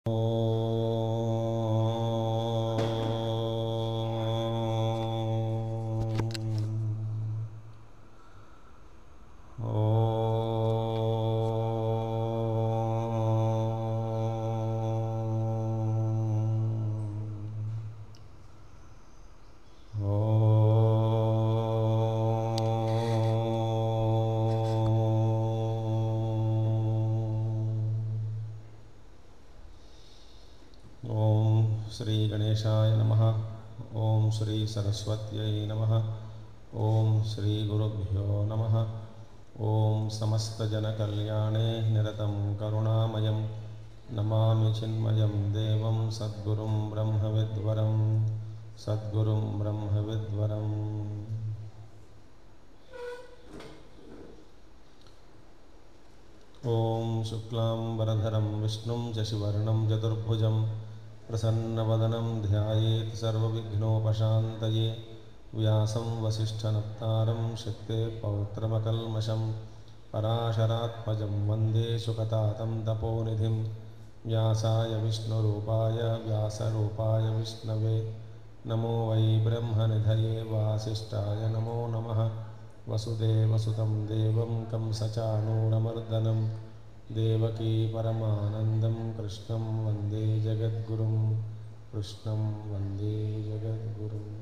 श्री गणेशाय नमः। ओम श्री सरस्वत्यै नमः। ओम श्री गुरुभ्यो नमः। ओम समस्तजनकल्याणे निरतं करुणामयं नमामि चिन्मयं देवं सद्गुरुं ब्रह्मविद्वरं सद्गुरुं ब्रह्मविद्वरम्। ओम शुक्लां वरधरं विष्णुं शशिवर्णं चतुर्भुजं प्रसन्नवदनं ध्यायेत् सर्वविघ्नोपशान्तये। व्यासं वसिष्ठनप्तारं शक्ते पौत्रमकल्मषं पराशरात्मजं वन्दे सुकतातं तपोनिधिं। व्यासाय विष्णुरूपाय व्यासरूपाय विष्णवे नमो वै ब्रह्मनिधये वासिष्ठाय नमो नमः। वसुदेवसुतं देवं कंसचाणूरमर्दनं देवकी परमानन्दं कृष्णं वन्दे जगद्गुरुं कृष्णं वन्दे जगद्गुरुम्।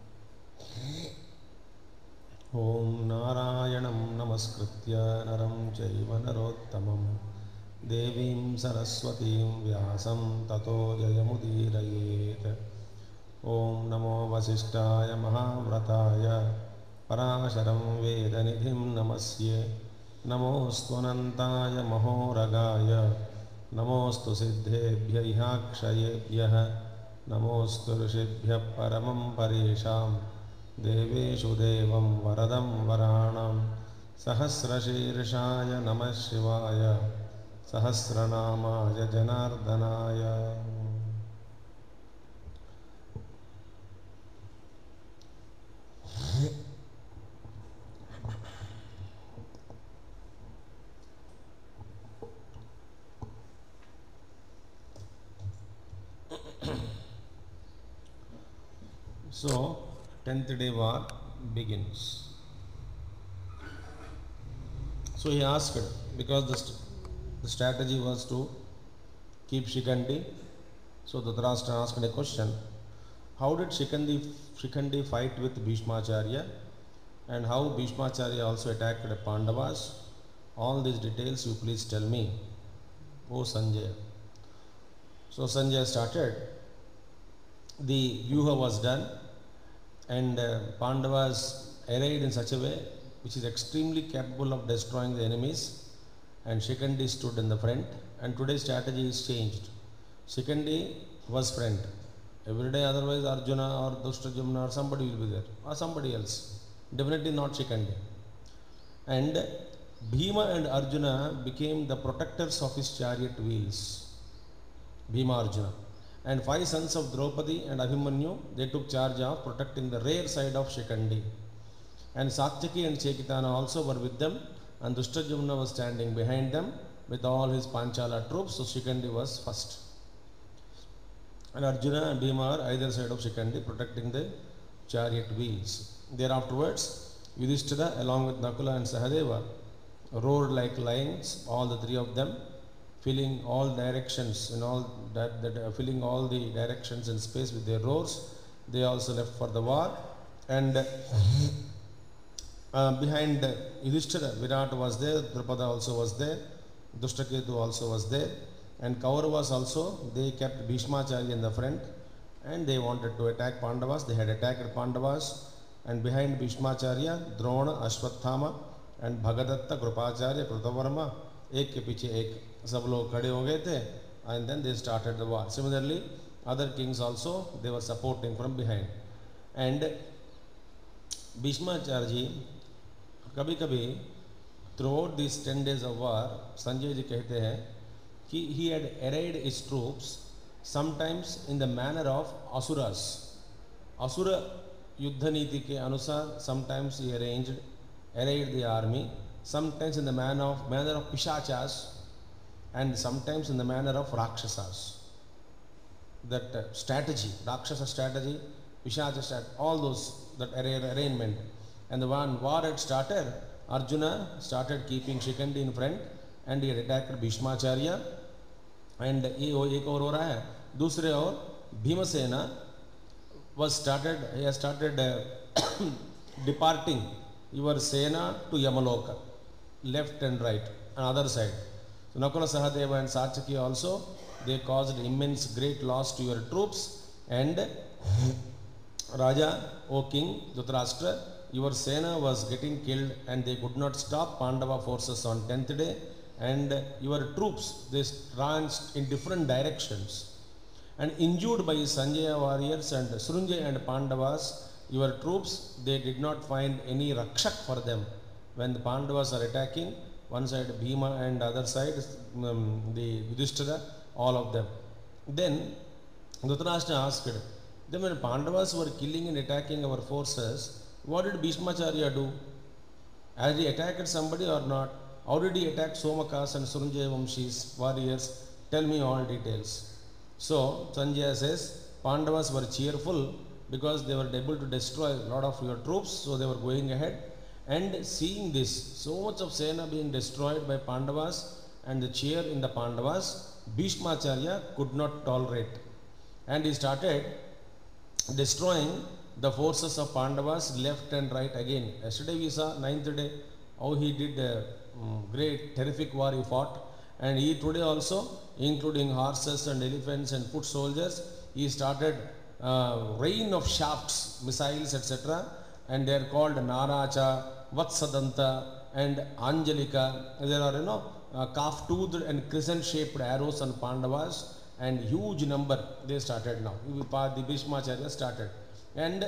ॐ नारायणं नमस्कृत्य नरं चैव नरोत्तमं देवीं सरस्वतीं व्यासं ततो जयमुदीरयेत्। ॐ नमो वसिष्ठाय महाव्रताय पराशरं वेदनिधिं नमस्ये। नमोऽस्त्वनन्ताय महोरगाय नमोऽस्तु सिद्धेभ्य इहाक्षयेभ्यः नमोऽस्तु ऋषिभ्यः परमं परेशां देवेषु देवं वरदं वराणां। सहस्रशीर्षाय नमः शिवाय सहस्रनामाय जनार्दनाय। So, 10th day war begins. So he asked, because the strategy was to keep Shikhandi. So Dhritarashtra asked a question: how did Shikhandi fight with Bhīṣmacharya, and how Bhīṣmacharya also attacked the Pandavas? All these details you please tell me, O Sanjaya. So Sanjaya started. The vyuha was done, and Pandavas arrayed in such a way which is extremely capable of destroying the enemies, and Shikhandi stood in the front. And today's strategy is changed. Shikhandi was front every day, otherwise Arjuna or Dustajumna or somebody will be there, or somebody else, definitely not Shikhandi. And Bhīma and Arjuna became the protectors of his chariot wheels, Bhīma Arjuna. And 5 sons of Draupadi and Abhimanyu, they took charge of protecting the rear side of Shikhandi. And Satyaki and Chekitana also were with them, and Dustajumna was standing behind them with all his Panchala troops. So Shikhandi was first, and Arjuna and Bhīma are either side of Shikhandi protecting the chariot wheels. Thereafterwards, Yudhishthira along with Nakula and Sahadeva roared like lions, all the 3 of them, filling all directions and all filling all the directions in space with their roars. They also left for the war. And behind Yudhishthira, Virāṭa was there, Drupada also was there, Dushtaketu also was there, and Kauravas also. They kept Bhīṣmacharya in the front, and they wanted to attack Pandavas. They had attacked Pandavas, and behind Bhīṣmacharya, Droṇa, Ashwatthāma and Bhagadatta, Krupacharya, Krutavarma, एक के पीछे एक सब लोग खड़े हो गए थे, and then they started the war. Similarly, other kings also, they were supporting from behind. And Bhīṣmacharya ji कभी कभी throughout these 10 days of war, Sanjay ji कहते हैं कि he had arrayed his troops sometimes in the manner of asuras. असुर युद्ध नीति के अनुसार sometimes he arrayed the army, sometimes in the manner of Pishachas, and sometimes in the manner of Rakshasas. that strategy, Rakshasa strategy, Pishacha strategy, all those, that arrangement. And the one war had started, Arjuna started keeping Shikhandi in front and he had attacked Bhīṣmācārya. And एक और हो रहा है, दूसरे और Bhimasena he has started departing your Sena to Yamaloka, left and right, and other side. So Nakula, Sahadeva and Satyaki also, they caused immense great loss to your troops. And Raja, O King Dhritarashtra, your Sena was getting killed and they could not stop Pandava forces on 10th day. And your troops, they ran in different directions. And injured by Sanjaya warriors and Srunjaya and Pandavas, your troops, they did not find any Rakshak for them. When the Pandavas are attacking, one side Bhima and other side the Yudhishthira, all of them. Then Dhritarashtra asked, then when Pandavas were killing and attacking our forces, what did Bhīṣmācārya do? Has he attacked somebody or not? How did he attack Somakas and Srunjaya Vamshis, warriors? Tell me all details. So Sanjaya says, Pandavas were cheerful because they were able to destroy a lot of your troops, so they were going ahead. And seeing this, so much of Sena being destroyed by Pandavas and the cheer in the Pandavas, Bhīṣmācārya could not tolerate. And he started destroying the forces of Pandavas left and right again. Yesterday we saw 9th day how he did a great terrific war he fought. And he today also, including horses and elephants and foot soldiers, he started rain of shafts, missiles, etc. And they are called Naracha, Vatsadanta and Anjalika. There are calf-toothed and crescent-shaped arrows on Pandavas, and huge number they started now. The Bhīṣmācārya started. And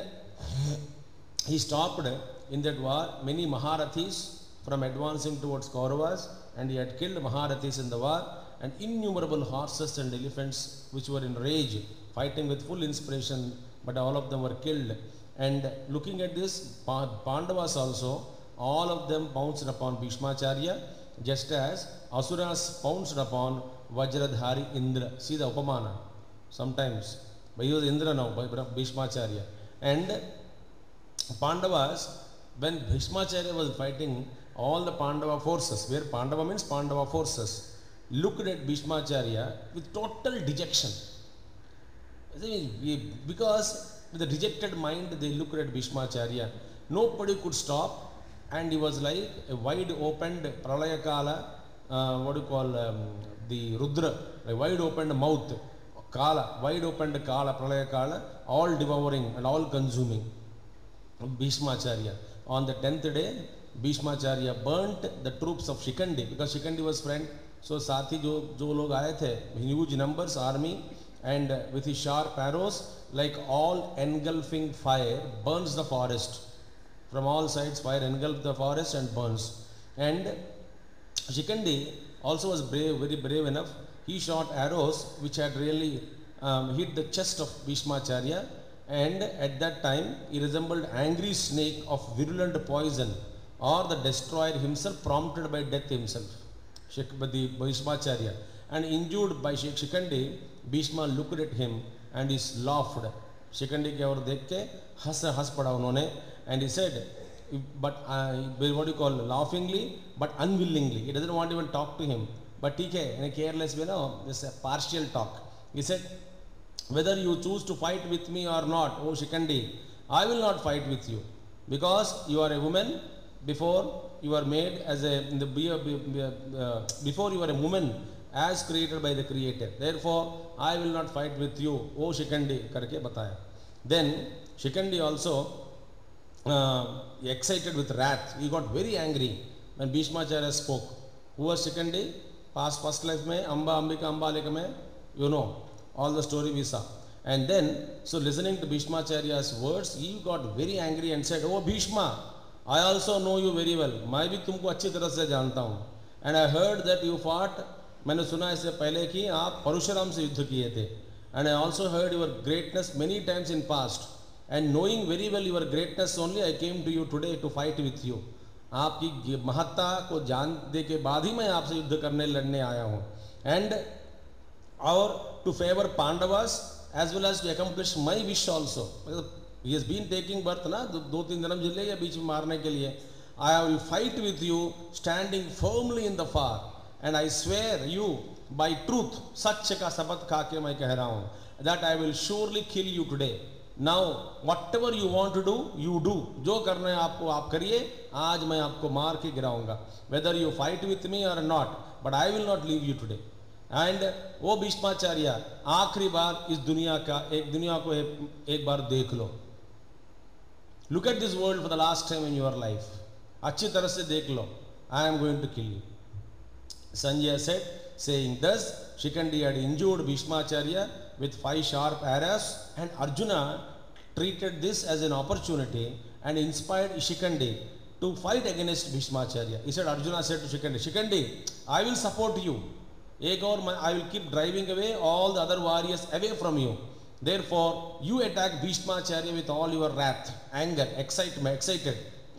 he stopped in that war many Maharathis from advancing towards Kauravas, and he had killed Maharathis in the war, and innumerable horses and elephants which were in rage, fighting with full inspiration, but all of them were killed. And looking at this, Pandavas also, all of them pounced upon Bhīṣmācārya, just as Asuras pounced upon Vajradhari Indra. See the Upamana. Sometimes, but he was Indra now, by Bhīṣmācārya. And Pandavas, when Bhīṣmācārya was fighting all the Pandava forces, where Pandava means Pandava forces, looked at Bhīṣmācārya with total dejection. Because with a dejected mind, they looked at Bhīṣmācārya. Nobody could stop, and he was like a wide opened Pralayakala, the Rudra, a wide opened mouth, Kala, wide opened Kala, Pralayakala, all devouring and all consuming Bhīṣmācārya. On the 10th day, Bhīṣmācārya burnt the troops of Shikhandi, because Shikhandi was friend. So Sathi jo log aaye the, huge numbers, army, and with his sharp arrows, like all engulfing fire, burns the forest. From all sides, fire engulfs the forest and burns. And Shikhandi also was brave, very brave enough. He shot arrows which had really hit the chest of Bhīṣmācārya, and at that time he resembled angry snake of virulent poison, or the destroyer himself prompted by death himself, the Bhīṣmācārya. And injured by Shikhandi, Bhīṣma looked at him and he laughed. Shikhandi ke aur dekh ke has pada unhone, and he said, but laughingly but unwillingly. He doesn't want to even talk to him. But TK, in a careless way, no, this is a partial talk. He said, whether you choose to fight with me or not, oh Shikhandi, I will not fight with you, because you are a woman. Before you were made as before you were a woman as created by the Creator. Therefore, I will not fight with you, oh Shikhandi, karke bataya. Then Shikhandi also excited with wrath. He got very angry when Bhīṣmācārya spoke. Who was Shikhandi? First life mein, Amba, Ambika, Ambalika mein, you know, all the story we saw. And then, so listening to Bhīṣmācārya's words, he got very angry and said, oh Bhīṣma, I also know you very well. मैं भी तुमको अच्छी तरह से जानता हूँ. And I heard that you fought. मैंने सुना इससे पहले कि आप परशुराम से युद्ध किए थे. And I also heard your greatness many times in past. And knowing very well your greatness only, I came to you today to fight with you. आपकी महत्ता को जानने के बाद ही मैं आपसे युद्ध करने लड़ने आया हूँ. And or to favor Pandavas as well as to accomplish my wish also. He has been taking birth na, दो तीन जन्म जिले या बीच में मारने के लिए. I will fight with you, standing firmly in the fire, and I swear you by truth, सच्च का शपथ खा के मैं कह रहा हूँ, that I will surely kill you today. Now whatever you want to do, you do. जो करना है आपको आप करिए. आज मैं आपको मार के गिराऊंगा. Whether you fight with me or not, but I will not leave you today. And वो भीष्माचार्य आखिरी बार इस दुनिया का दुनिया को एक बार देख लो. Look at this world for the last time in your life. अच्छी तरह से देख लो. I am going to kill you. Sanjaya said, saying thus, Shikandi had injured Bhīṣmacharya with 5 sharp arrows, and Arjuna treated this as an opportunity and inspired Shikandi to fight against Bhīṣmacharya. He said, Arjuna said to Shikandi, Shikandi, I will support you. I will keep driving away all the other warriors away from you. Therefore, you attack Bhīṣmacharya with all your wrath, anger, excitement, excited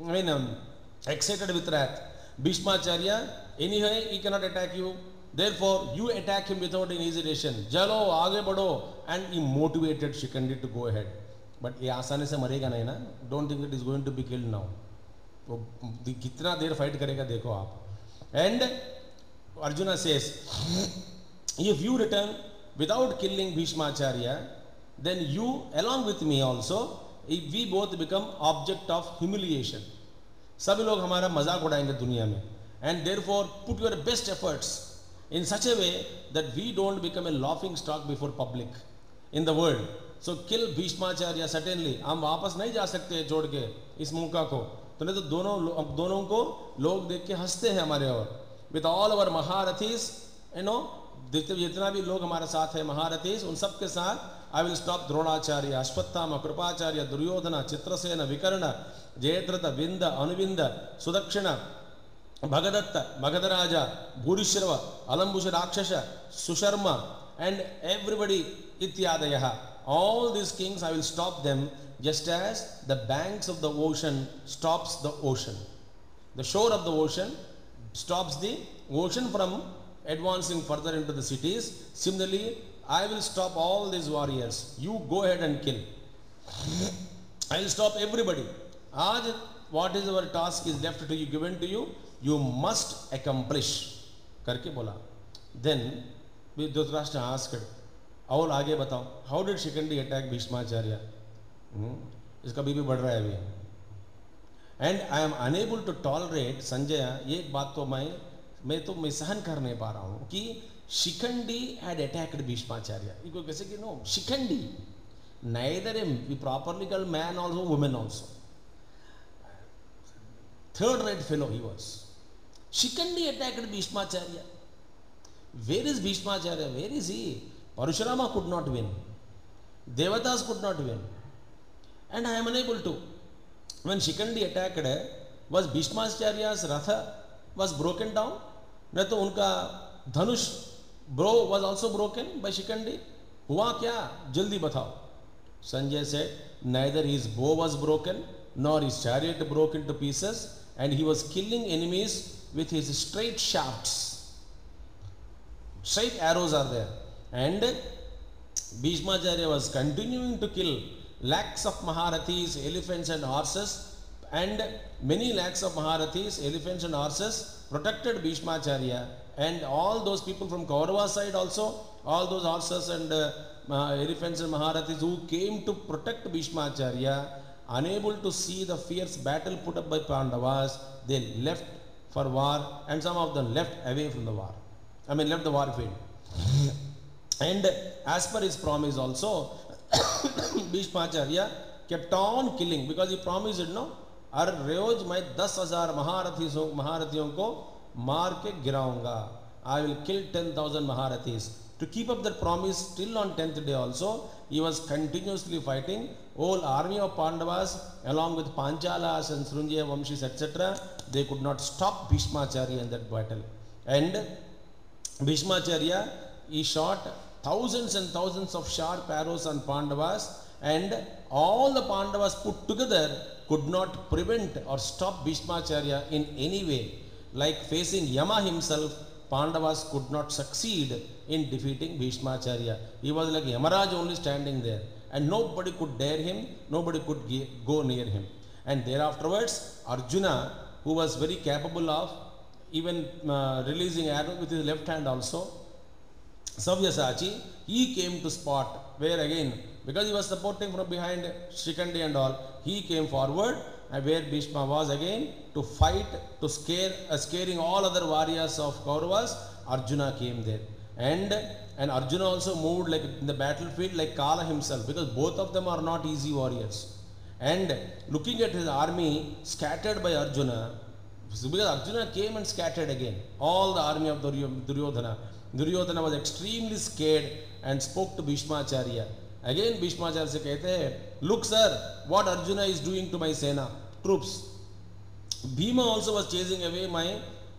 with wrath. Bhīṣmacharya, anyway, he cannot attack you. Therefore, you attack him without any hesitation. Jalo, aage badho. And he motivated Shikandi to go ahead. But ye आसानी से मरेगा नहीं ना. Don't think it is going to be killed now. वो कितना देर fight करेगा देखो आप. And Arjuna says, if you return without killing Bhīṣmacharya, then you along with me also, we both become object of humiliation. सभी लोग हमारा मजाक उड़ाएंगे दुनिया में. And therefore, put your best efforts in such a way that we don't become a laughing stock before public in the world. So kill Bhīṣmacharya certainly. हम वापस नहीं जा सकते छोड़ के इस मौका को. तो नहीं तो दोनों को लोग देख के हंसते हैं हमारे और. With all our Mahārathis, जितना भी लोग हमारे साथ है Mahārathis, उन सब के साथ I will stop Droṇācharya, Aśvathāma, Krupācharya, Duryodhana, Chitrasena, Vikarna, Jayadratha, Vinda, Anuvinda, Sudakshana, Bhagadatta, Bhagadaraja, Bhurishrawa, Alambusha Rakshasa, Susharma, and everybody Ityadayaha. All these kings I will stop them just as the banks of the ocean stops the ocean. The shore of the ocean stops the ocean from advancing further into the cities. Similarly, I will stop all these warriors. You go ahead and kill. I will stop everybody. Aaj, what is our task is left to you, given to you, you must accomplish. करके बोला. Then Dhritarashtra asked, और आगे बताओ, how did Shikandi attack Bhīṣmacharya? इसका BP बढ़ रहा है अभी. And I am unable to tolerate, Sanjaya, ये एक बात तो मैं सहन कर नहीं पा रहा हूँ कि Shikandi had attacked Bhīṣmacharya. You could say, no, Shikandi, neither a properly called man also, woman also. Third-rate fellow he was. Shikandi attacked Bhīṣmacharya. Where is Bhīṣmacharya? Where is he? Parashurama could not win. Devatas could not win. And I am unable to. When Shikandi attacked, was Bhīṣmacharya's ratha was broken down? नहीं तो उनका धनुष bow was also broken by Shikandi. हुआ क्या? जल्दी बताओ. Sanjay said, neither his bow was broken, nor his chariot broke into pieces, and he was killing enemies with his straight shafts. Straight arrows are there. And Bhīṣmacharya was continuing to kill lakhs of Mahārathis, elephants and horses, and many lakhs of Mahārathis, elephants and horses protected Bhīṣmacharya, and all those people from Kaurava side also, all those horses and elephants and Mahārathis who came to protect Bhīṣmacharya, unable to see the fierce battle put up by Pandavas, they left for war, and some of them left away from the war. Left the war field. And as per his promise also, Bhīṣmacharya kept on killing, because he promised, no, हर रोज मैं 10,000 महारथियों को मार के गिराऊंगा. I will kill 10,000 Mahārathis. To keep up that promise, till on 10th day also, he was continuously fighting. Whole army of Pandavas, along with Panchalas and Srunjaya Vamshis, etc., they could not stop Bhīṣmacharya in that battle. And Bhīṣmacharya, he shot thousands and thousands of sharp arrows on Pandavas, and all the Pandavas put together could not prevent or stop Bhīṣmacharya in any way. Like facing Yama himself, Pandavas could not succeed in defeating Bhīṣmacharya. He was like Yamaraj only standing there, and nobody could dare him, nobody could go near him. And thereafterwards, Arjuna, who was very capable of even releasing arrows with his left hand also, Savyasachi, he came to spot where again, because he was supporting from behind Shikandi and all, he came forward and where Bhīṣma was again to fight, to scaring all other warriors of Kauravas. Arjuna came there. And Arjuna also moved like in the battlefield like Kala himself, because both of them are not easy warriors. And looking at his army scattered by Arjuna, because Arjuna came and scattered again all the army of Duryodhana. Duryodhana was extremely scared and spoke to Bhīṣmacharya. Again Bhīṣmacharya se kehte hai, look sir, what Arjuna is doing to my Sena, troops. Bhima also was chasing away my,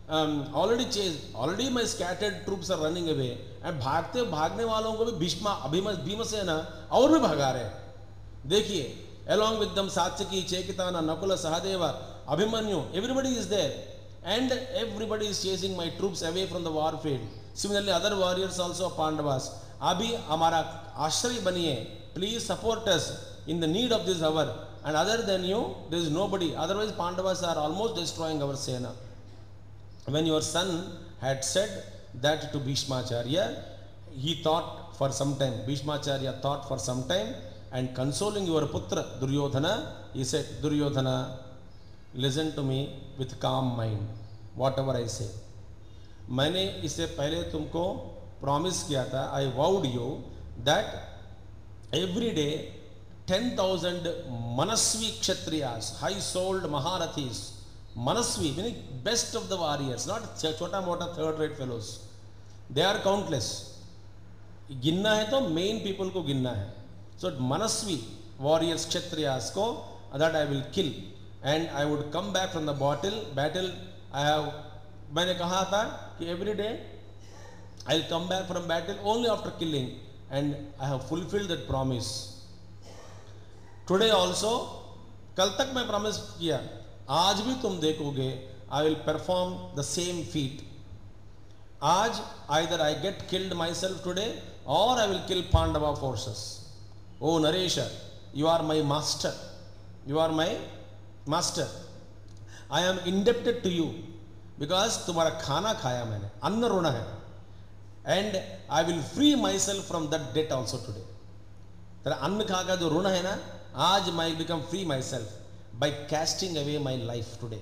already my scattered troops are running away. And भागने वालों को भी Bhimasena और भी भगा रहे. देखिए, along with them Satyaki, Chekitana, Nakula, Sahadeva, Abhimanyu, everybody is there. And everybody is chasing my troops away from the war field. Similarly, other warriors also of Pandavas. Abhi Amara Ashray Baniye, please support us in the need of this hour. And other than you, there is nobody. Otherwise, Pandavas are almost destroying our Sena. When your son had said that to Bhīṣmacharya, he thought for some time, Bhīṣmacharya thought for some time, and consoling your putra Duryodhana, he said, Duryodhana, listen to me with calm mind, whatever I say. मैंने इससे पहले तुमको promise किया था, I vowed you that every day 10,000 Manasvi Kshatriyas, high-souled Maharathis, Manasvi, meaning best of the warriors, not chota-mota third-rate fellows. They are countless. गिनना है तो main people को गिनना है. So Manasvi warriors, Kshatriyas को, that I will kill. And I would come back from the battle. मैंने कहा था कि every day I'll come back from battle only after killing, and I have fulfilled that promise. Today also, कल तक मैं promise किया, आज भी तुम देखोगे, I will perform the same feat. आज either I get killed myself today or I will kill Pandava forces. Oh Naresha, you are my master. You are my master. I am indebted to you because तुम्हारा खाना खाया मैंने, अन्न रोना है, and I will free myself from that debt also today. तेरा अन्न खाकर जो रोना है ना, आज I become free myself by casting away my life today.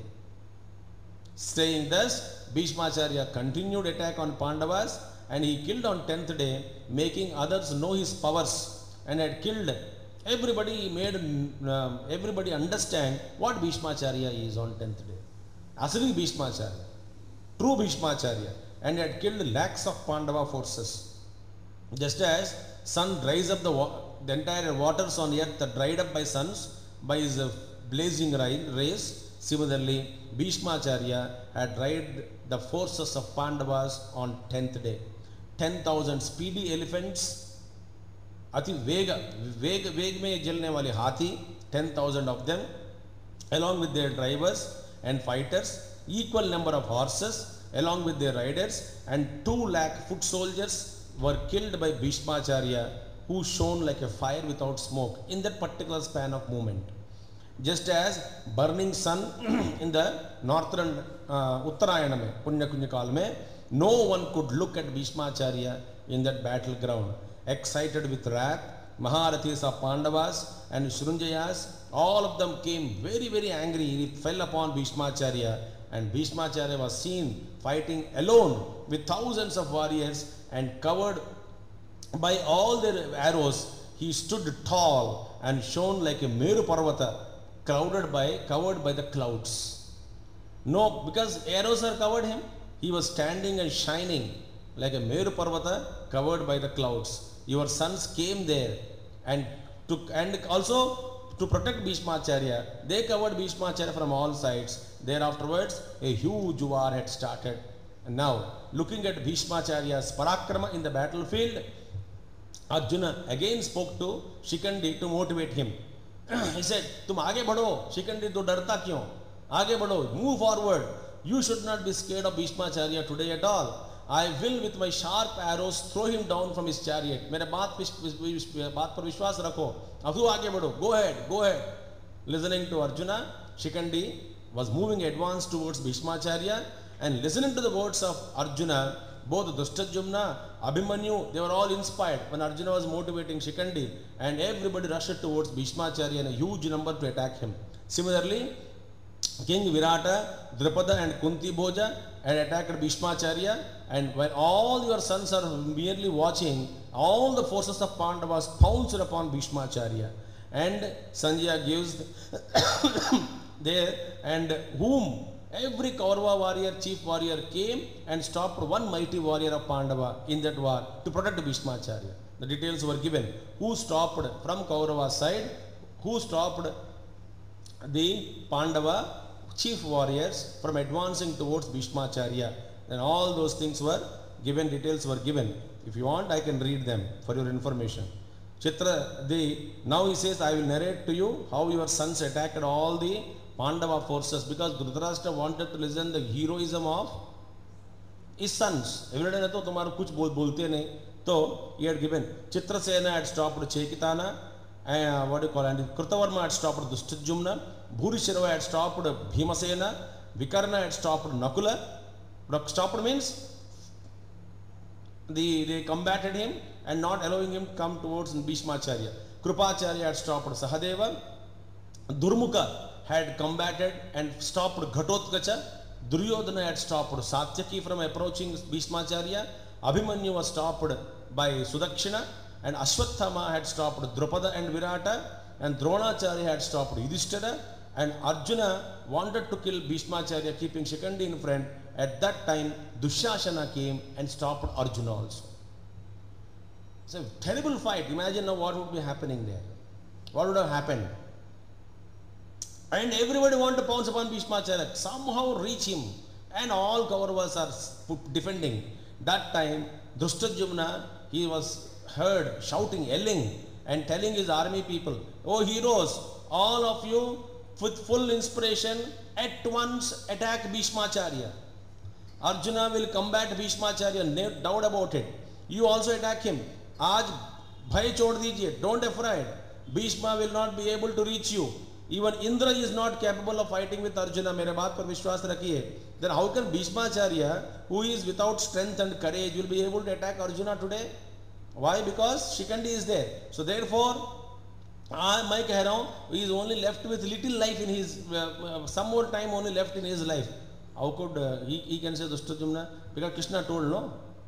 Saying thus, Bhīṣmacharya continued attack on Pandavas, and he killed on 10th day, making others know his powers, and had killed everybody. He made everybody understand what Bhīṣmacharya is on 10th day. Asli Bhīṣmacharya, true Bhīṣmacharya, and had killed lakhs of Pandava forces. Just as sun dries up the entire waters on earth are dried up by suns by his blazing rays, similarly Bhīṣmacharya had dried the forces of Pandavas on 10th day. 10,000 speedy elephants, अति वेग में जलने वाले हाथी, 10,000 of them, along with their drivers and fighters, equal number of horses along with their riders, and 2 lakh foot soldiers were killed by Bhīṣmacharya, who shone like a fire without smoke in that particular span of movement. Just as burning sun in the northern Uttarayana mein, Punya Kunya Kal mein, no one could look at Bhīṣmacharya in that battleground. Excited with wrath, Maharathis of Pandavas and Shrunjayas, all of them came very, very angry. He fell upon Bhīṣmacharya, and Bhīṣmacharya was seen fighting alone with thousands of warriors, and covered by all their arrows, he stood tall and shone like a Meru Parvata, covered by the clouds. No, because arrows are covered him, he was standing and shining like a Meru Parvata covered by the clouds. Your sons came there and also to protect Bhīṣmacharya, they covered Bhīṣmacharya from all sides. Thereafterwards, a huge war had started. And now, looking at Bhīṣmacharya's parakrama in the battlefield, Arjuna again spoke to Shikandi to motivate him. He said, "Tum aage badho, Shikandi, to darta kyun? Aage badho, move forward. You should not be scared of Bhīṣmacharya today at all. I will with my sharp arrows throw him down from his chariot. मेरे बात पर विश्वास रखो, अब तू आगे बढ़ो, go ahead. Listening to Arjuna, Shikandi was moving advance towards Bhīṣmacharya, and listening to the words of Arjuna, both Drustajumna, Abhimanyu, they were all inspired when Arjuna was motivating Shikandi, and everybody rushed towards Bhīṣmacharya in a huge number to attack him. Similarly, King Virāṭa, Drupada and Kunti Bhoja had attacked Bhīṣmacharya, and while all your sons are merely watching, all the forces of Pandavas pounced upon Bhīṣmacharya, and Sanjaya gives there, and whom every Kaurava warrior, chief warrior came and stopped one mighty warrior of Pandava in that war to protect Bhīṣmacharya. The details were given. Who stopped from Kaurava side, who stopped the Pandava chief warriors from advancing towards Bhīṣmacharya. And all those things were given, details were given. If you want, I can read them for your information. Now he says, I will narrate to you how your sons attacked all the Pandava forces, because Dhritarashtra wanted to listen the heroism of his sons. Every day to tumhara kuch bolte nahi. So he had given Chitrasena had stopped Chekitana, what do you call it? Krutavarma had stopped Dustajumna, Bhurishirava had stopped Bhimasena, Vikarna had stopped Nakula. Stopped means they combated him and not allowing him to come towards Bhīṣmacharya. Krupacharya had stopped Sahadeva. Durmukha had combated and stopped Ghatotkacha. Duryodhana had stopped Satyaki from approaching Bhīṣmacharya. Abhimanyu was stopped by Sudakshina, and Ashwathama had stopped Drupada and Virāṭa, and Droṇacharya had stopped Yudhishthira, and Arjuna wanted to kill Bhīṣmacharya, keeping Shikandi in front. At that time, Dushasana came and stopped Arjuna also. It's a terrible fight. Imagine now what would be happening there. What would have happened? And everybody wanted to pounce upon Bhīṣmacharya, somehow reach him, and all Kauravas are defending. That time, Drustajumna, he was heard shouting, yelling, and telling his army people, "Oh heroes, all of you with full inspiration, at once attack Bhīṣmacharya. Arjuna will combat Bhīṣmacharya, no doubt about it. You also attack him. Aaj bhai chhod dijiye, don't afraid. Bhīṣma will not be able to reach you. Even Indra is not capable of fighting with Arjuna. मेरे बात पर विश्वास रखिए. Then how can Bhīṣmacharya, who is without strength and courage, will be able to attack Arjuna today? Why? Because Shikandi is there. So therefore, मैं कह रहा हूँ, he is only left with little life in his, some more time only left in his life. How could he can say Drustajumna? Because Krishna told no.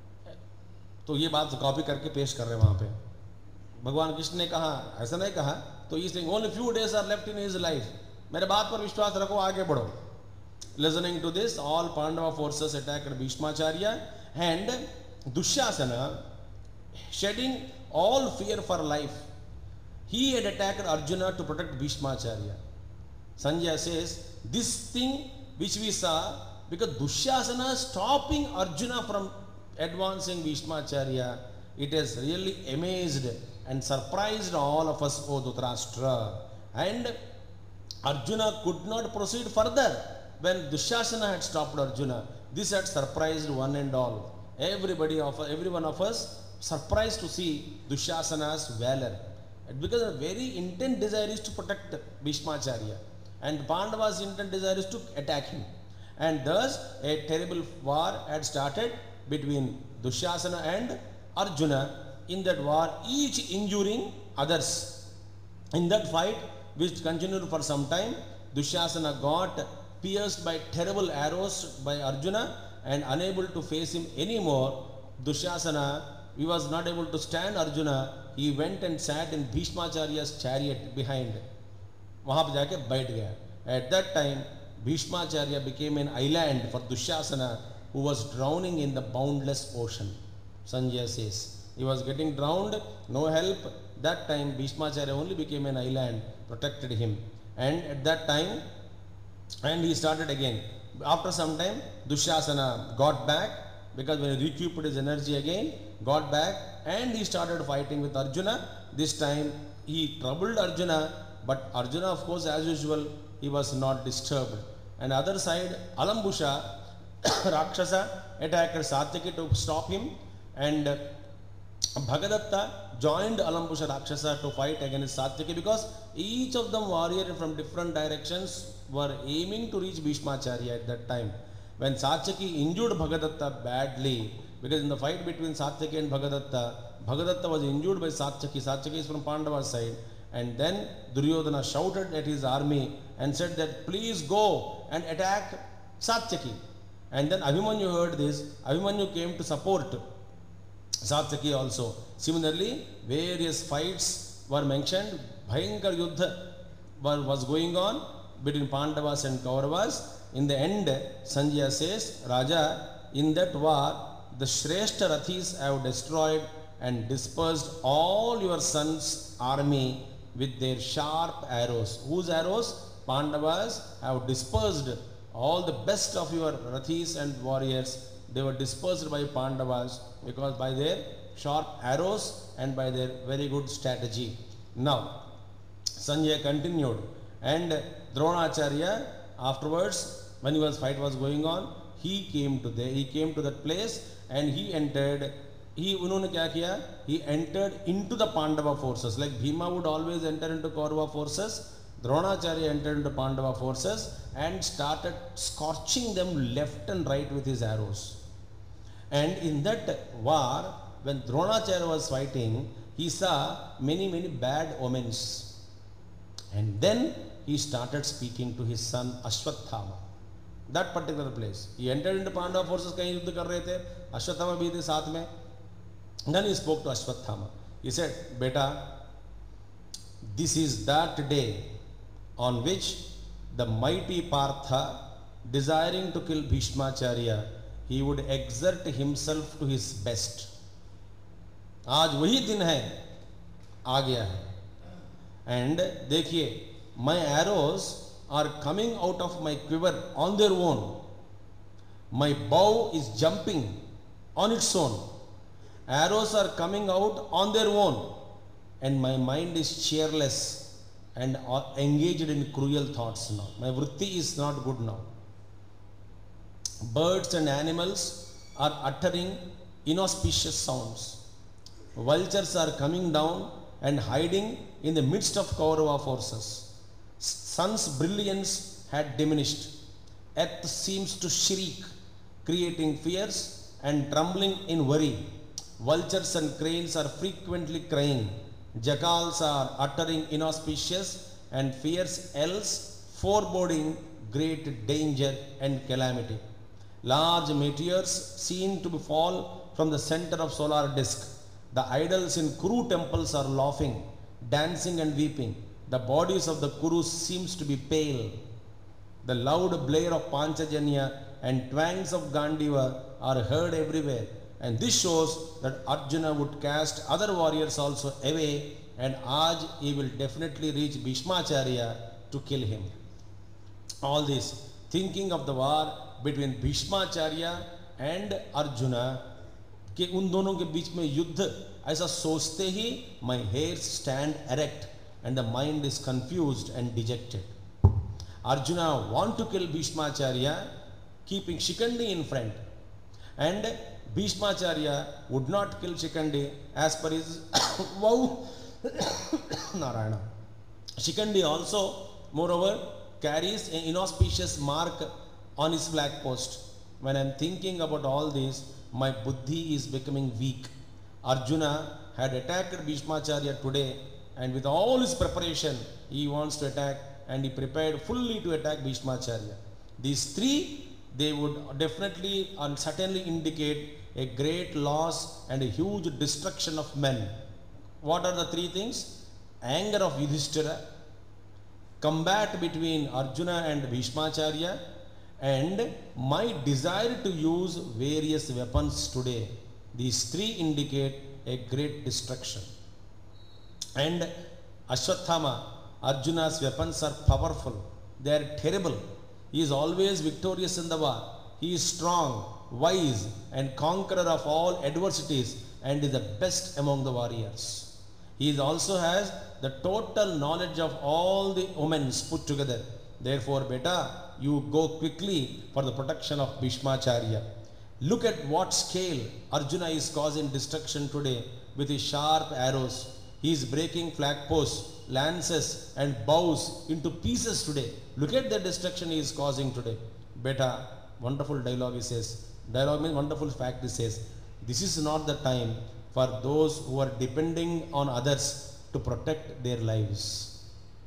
तो ये बात copy करके पेश कर रहे हैं वहाँ पे. भगवान कृष्ण ने कहा, ऐसा नहीं कहा. तो he saying only few days are left in his life. मेरे बात पर विश्वास रखो, आगे बढ़ो. Listening to this, all Pandava forces attacked Bhīṣmacharya, and Dushasana, shedding all fear for life, he had attacked Arjuna to protect Bhīṣmacharya. Sanjaya says, this thing which we saw, because Dushasana stopping Arjuna from advancing Bhīṣmacharya, it has really amazed and surprised all of us, O Dhritarashtra. And Arjuna could not proceed further when Dushasana had stopped Arjuna. This had surprised one and all. Every one of us surprised to see Dushasana's valor. Because a very intent desire is to protect Bhīṣmacharya, and Pandava's intent desire is to attack him. And thus a terrible war had started between Dushasana and Arjuna. In that war, each injuring others. In that fight, which continued for some time, Dushasana got pierced by terrible arrows by Arjuna, and unable to face him anymore, Dushasana, he was not able to stand Arjuna. He went and sat in Bhīṣmacharya's chariot behind. वहाँ पे जाके बैठ गया. At that time, Bhīṣmacharya became an island for Dushasana, who was drowning in the boundless ocean. Sanjaya says, he was getting drowned, no help. That time, Bhīṣmacharya only became an island, protected him. And at that time, and he started again. After some time, Dushasana got back, because when he recouped his energy again, got back, and he started fighting with Arjuna. This time, he troubled Arjuna, but Arjuna, of course, as usual, he was not disturbed. And other side, Alambusha, Rakshasa, attacked Satyaki to stop him, and Bhagadatta joined Alambusha Rakshasa to fight against Satyaki, because each of them warriors from different directions were aiming to reach Bhīṣmacharya at that time. When Satyaki injured Bhagadatta badly, because in the fight between Satyaki and Bhagadatta, Bhagadatta was injured by Satyaki. Satyaki is from Pandava's side. And then Duryodhana shouted at his army and said that please go and attack Satyaki. And then Abhimanyu heard this. Abhimanyu came to support Satyaki also. Similarly, various fights were mentioned. Bhayankar Yuddha was going on between Pandavas and Kauravas. In the end, Sanjaya says, Raja, in that war, the Shrestha Rathis have destroyed and dispersed all your sons' army with their sharp arrows. Whose arrows? Pandavas have dispersed all the best of your Rathis and warriors. They were dispersed by Pandavas because by their sharp arrows and by their very good strategy. Now, Sanjaya continued, and Dronacharya afterwards, when fight was going on, he came to that place and he entered. उन्होंने क्या किया? He entered into the Pandava forces. Like Bhīma would always enter into Kaurava forces, Dronacharya entered into Pandava forces and started scorching them left and right with his arrows. And in that war, when Dronacharya was fighting, he saw many bad omens. And then he started speaking to his son Aśvathāma. That particular place. He entered into Pandava forces, कहीं युद्ध कर रहे थे, Aśvathāma भी थे साथ में. Then he spoke to Aśvathāma. He said, Beta, this is that day on which the mighty Partha, desiring to kill Bhīṣmacharya, he would exert himself to his best. आज वही दिन है, आ गया है. And देखिए, my arrows are coming out of my quiver on their own. My bow is jumping on its own. Arrows are coming out on their own, and my mind is cheerless and engaged in cruel thoughts now. My vritti is not good now. Birds and animals are uttering inauspicious sounds. Vultures are coming down and hiding in the midst of Kaurava forces. Sun's brilliance had diminished. Earth seems to shriek, creating fears and trembling in worry. Vultures and cranes are frequently crying. Jackals are uttering inauspicious and fierce yells, foreboding great danger and calamity. Large meteors seem to fall from the center of solar disk. The idols in Kuru temples are laughing, dancing and weeping. The bodies of the Kurus seems to be pale. The loud blare of Panchajanya and twangs of Gandiva are heard everywhere. And this shows that Arjuna would cast other warriors also away, and Aj he will definitely reach Bhīṣmacharya to kill him. All this, thinking of the war between Bhīṣmacharya and Arjuna, कि उन दोनों के बीच में युद्ध, ऐसा सोचते ही my hairs stand erect and the mind is confused and dejected. Arjuna want to kill Bhīṣmacharya, keeping Shikandi in front, and Bhīṣmacharya would not kill Shikandi as per his vow. Narayana. Shikandi also, moreover, carries an inauspicious mark on his flag post. When I am thinking about all this, my buddhi is becoming weak. Arjuna had attacked Bhīṣmacharya today, and with all his preparation, he wants to attack, and he prepared fully to attack Bhīṣmacharya. These three, they would definitely and certainly indicate a great loss and a huge destruction of men. What are the three things? Anger of Yudhishthira, combat between Arjuna and Bhīṣmacharya, and my desire to use various weapons today. These three indicate a great destruction. And Aśvathāma, Arjuna's weapons are powerful. They are terrible. He is always victorious in the war. He is strong, wise, and conqueror of all adversities, and is the best among the warriors. He also has the total knowledge of all the omens put together. Therefore, beta, you go quickly for the protection of Bhīṣmacharya. Look at what scale Arjuna is causing destruction today with his sharp arrows. He is breaking flag posts, lances and bows into pieces today. Look at the destruction he is causing today. Beta, wonderful dialogue he says. Dialogue means wonderful fact he says. This is not the time for those who are depending on others to protect their lives.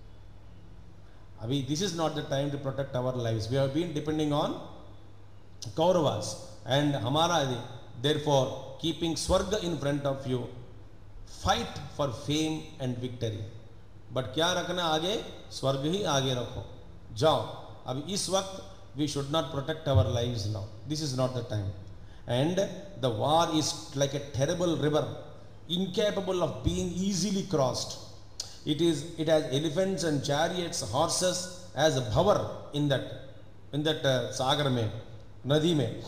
This is not the time to protect our lives. We have been depending on Kauravas and Hamara. Therefore, keeping Swarga in front of you, fight for fame and victory. But क्या रखना आगे? स्वर्ग ही आगे रखो. जाओ. अभी इस वक्त we should not protect our lives now. This is not the time. And the war is like a terrible river, incapable of being easily crossed. It has elephants and chariots, horses as a bhavar in that sagar mein, nadi mein.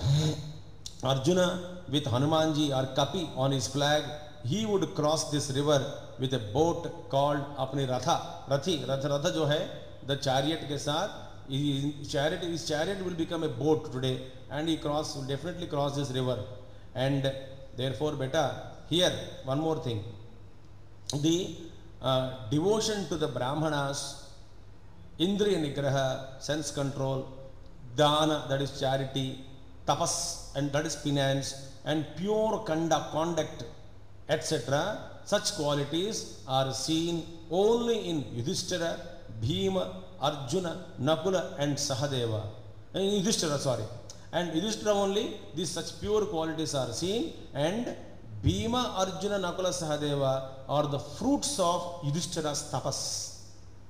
Arjuna with Hanumanji or Kapi on his flag, he would cross this river with a boat called apne ratha. Ratha jo hai, the chariot ke saath, his chariot will become a boat today, and he will definitely cross this river. And therefore, beta, here one more thing. The devotion to the Brahmanas, Indriya Nigraha, sense control, Dana, that is charity, Tapas, and that is penance, and pure conduct, etc. Such qualities are seen only in Yudhishthira, Bhīma, Arjuna, Nakula and Sahadeva. And Yudhishthira only, these such pure qualities are seen, and Bhīma, Arjuna, Nakula, Sahadeva are the fruits of Yudhishthira's tapas.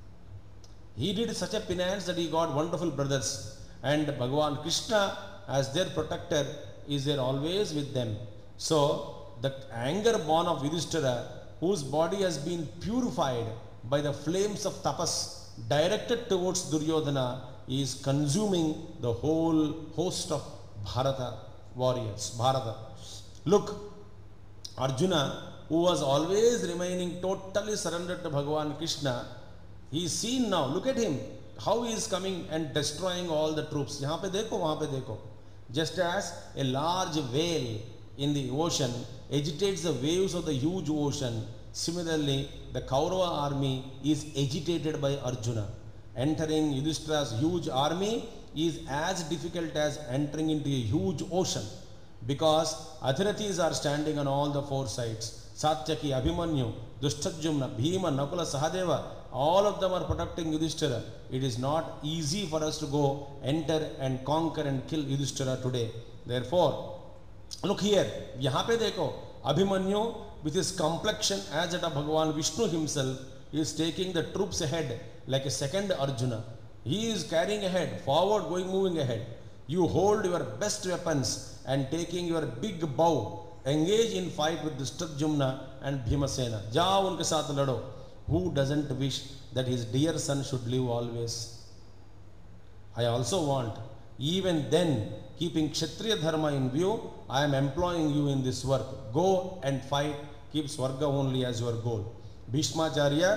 He did such a penance that he got wonderful brothers, and Bhagavan Krishna as their protector is there always with them. So the anger born of Yudhishthira, whose body has been purified by the flames of tapas directed towards Duryodhana, is consuming the whole host of Bharata warriors. Look, Arjuna, who was always remaining totally surrendered to Bhagavan Krishna, he is seen now. Look at him, how he is coming and destroying all the troops. Yahan pe dekho, wahan pe dekho. Just as a large whale in the ocean agitates the waves of the huge ocean, similarly, the Kaurava army is agitated by Arjuna. Entering Yudhishthira's huge army is as difficult as entering into a huge ocean, because Athirathis are standing on all the four sides. Satyaki, Abhimanyu, Dushtajumna, Bhīma, Nakula, Sahadeva, all of them are protecting Yudhishthira. It is not easy for us to go, enter and conquer and kill Yudhishthira today. Therefore, look here, yahan pe dekho, Abhimanyu with his complexion as that of Bhagavan Vishnu himself is taking the troops ahead like a second Arjuna. He is carrying ahead, forward, moving ahead. You hold your best weapons and taking your big bow, engage in fight with Dushtajumna and Bhimasena. Jao unke saath lado. Who doesn't wish that his dear son should live always? I also want, even then, keeping Kshatriya Dharma in view, I am employing you in this work. Go and fight, keep Swarga only as your goal. Bhīṣmacharya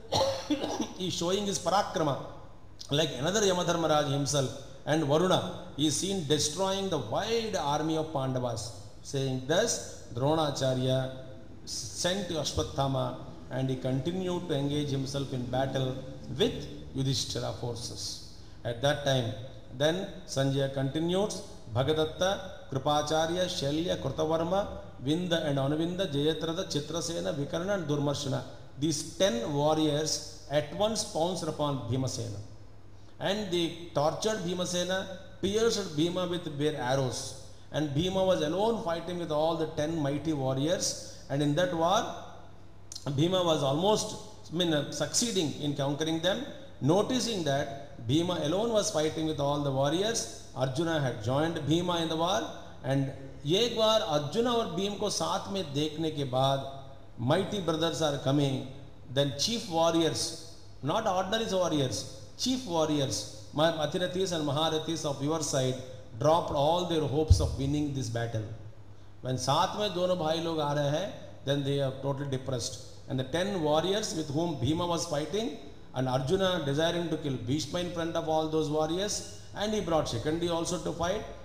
is showing his parakrama like another Yamadharmaraj himself, and Varuna is seen destroying the wide army of Pandavas, saying thus Droṇacharya sent to Ashwathama, and he continued to engage himself in battle with Yudhishthira forces. At that time, then Sanjaya continues, Bhagadatta, Kripacharya, Shalya, Krutavarma, Vinda and Anuvinda, Jayatratha, Chitrasena, Vikarna and Durmarshana. These 10 warriors at once pounced upon Bhimasena. And they tortured Bhimasena, pierced Bhima with their arrows. And Bhima was alone fighting with all the 10 mighty warriors. And in that war, Bhima was almost succeeding in conquering them. Noticing that Bhima alone was fighting with all the warriors, Arjuna had joined Bhima in the war, and एक बार Arjuna और भीम को साथ में देखने के बाद mighty brothers are coming, then chief warriors, not ordinary warriors, chief warriors, Athirathis and Mahārathis of your side dropped all their hopes of winning this battle. When साथ में दोनों भाई लोग आ रहे हैं, then they are totally depressed. And the 10 warriors with whom Bhima was fighting, and Arjuna desiring to kill Bhīṣma in front of all those warriors, and he brought Shikandi also to fight,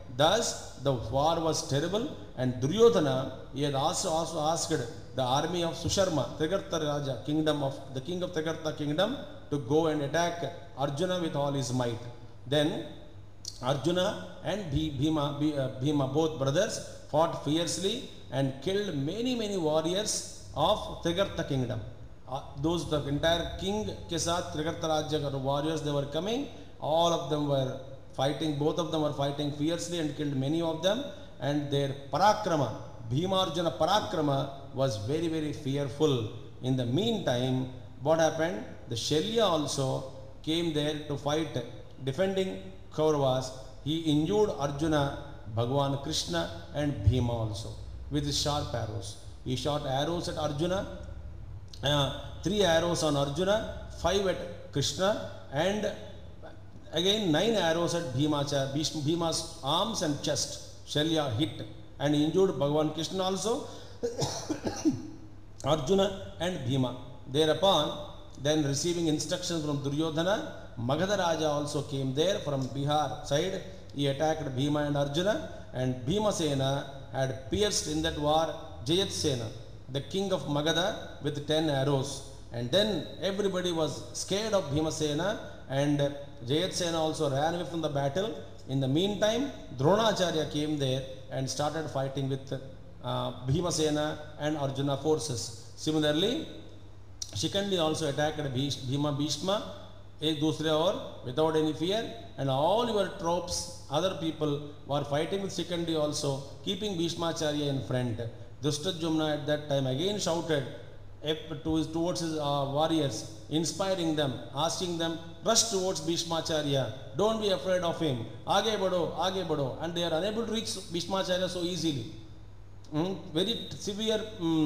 Thus, the war was terrible, and Duryodhana, he had also asked the army of Susharma, Trigarta Raja, the king of Trigarta kingdom, to go and attack Arjuna with all his might. Then Arjuna and Bhīma, both brothers, fought fiercely and killed many warriors of Trigarta kingdom. The entire king ke saath Trigarta Raja warriors, they were coming. All of them were fighting, both of them were fighting fiercely and killed many of them. And their parakrama, Bhīma Arjuna parakrama, was very fearful. In the meantime, what happened? The Shalya also came there to fight, defending Kauravas. He injured Arjuna, Bhagavan Krishna and Bhīma also with his sharp arrows. He shot arrows at Arjuna, 3 arrows on Arjuna, 5 at Krishna, and again 9 arrows at Bhima's arms and chest. Shalya hit and injured Bhagavan Krishna also, Arjuna and Bhīma. Thereupon, then receiving instructions from Duryodhana, Magadha Raja also came there from Bihar side. He attacked Bhīma and Arjuna, and Bhimasena had pierced in that war Jayatsena, the king of Magadha, with 10 arrows. And then everybody was scared of Bhimasena, and Jayatsena also ran away from the battle. In the meantime, Droṇacharya came there and started fighting with Bhimasena and Arjuna forces. Similarly, Shikandi also attacked Bhīṣma, without any fear, and all your troops, other people, were fighting with Shikandi also, keeping Bhīṣmacharya in front. Dhrishtadyumna at that time again shouted towards his warriors, inspiring them, asking them, rush towards Bhīṣmacharya, don't be afraid of him, aage bado, and they are unable to reach Bhīṣmacharya so easily. Very severe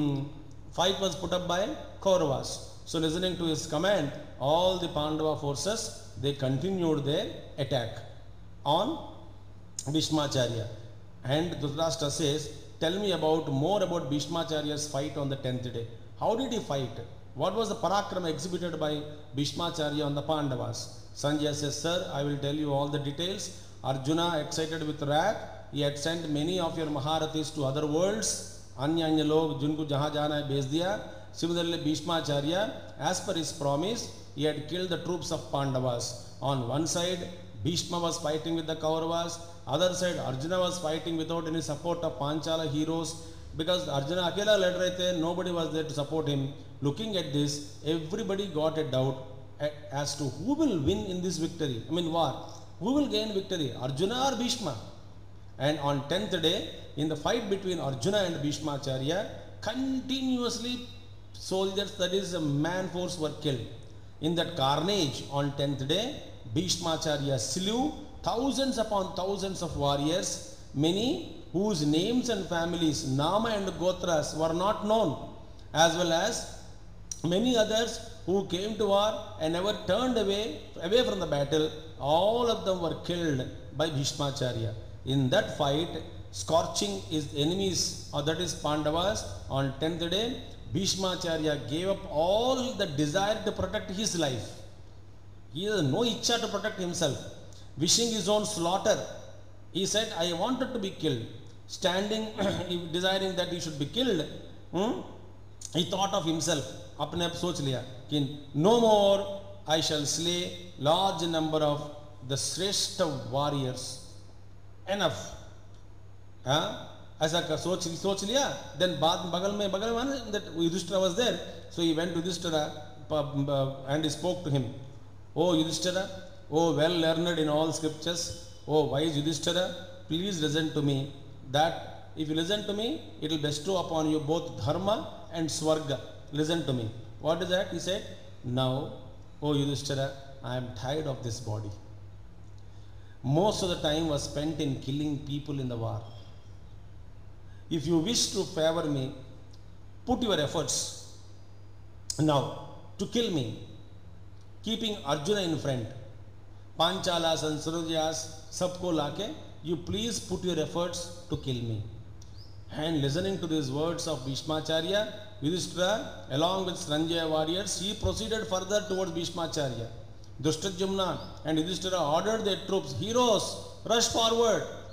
fight was put up by Kauravas. So listening to his command, all the Pandava forces, they continued their attack on Bhīṣmacharya. And Dhritarashtra says, tell me more about Bhīṣmacharya's fight on the 10th day. How did he fight? What was the parakrama exhibited by Bhīṣmacharya on the Pandavas? Sanjaya says, sir, I will tell you all the details. Arjuna, excited with wrath, he had sent many of your Maharathis to other worlds. Anya log junku jahan jana hai bhej diya. Similarly, Bhīṣmacharya, as per his promise, he had killed the troops of Pandavas. On one side, Bhīṣma was fighting with the Kauravas. Other side, Arjuna was fighting without any support of Panchala heroes, because Arjuna akela led rahe the, nobody was there to support him. Looking at this, everybody got a doubt as to who will win in this victory. War. Who will gain victory, Arjuna or Bhīṣma? And on 10th day, in the fight between Arjuna and Bhīṣmacharya, continuously soldiers, that is a man force, were killed. In that carnage on 10th day, Bhīṣmacharya slew thousands upon thousands of warriors, many whose names and families, Nama and Gotras, were not known, as well as many others who came to war and never turned away from the battle. All of them were killed by Bhīṣmacharya. In that fight, scorching his enemies, or that is Pandavas, on 10th day, Bhīṣmacharya gave up all the desire to protect his life. He has no ichcha to protect himself. Wishing his own slaughter, he said, I wanted to be killed. Standing, desiring that he should be killed, he thought of himself. Apne aap soch liya ki no more I shall slay large number of the Shrestha warriors. Enough. ऐसा सोच लिया. Then बगल में that Yudhishthira was there. So he went to Yudhishthira and he spoke to him. Oh Yudhishthira, oh well learned in all scriptures, oh wise Yudhishthira, please listen to me. That if you listen to me, it will bestow upon you both dharma and swarga. Listen to me. What is that? He said, now, oh Yudhishthira, I am tired of this body. Most of the time was spent in killing people in the war. If you wish to favor me, put your efforts now to kill me, keeping Arjuna in front. Panchalas and Surujas, sabko lake, you please put your efforts to kill me. And listening to these words of Bhīṣmacharya, Yudhishthira, along with Sanjaya warriors, he proceeded further towards Bhīṣmacharya. Dhrishtadyumna and Yudhishthira ordered their troops, heroes, rush forward,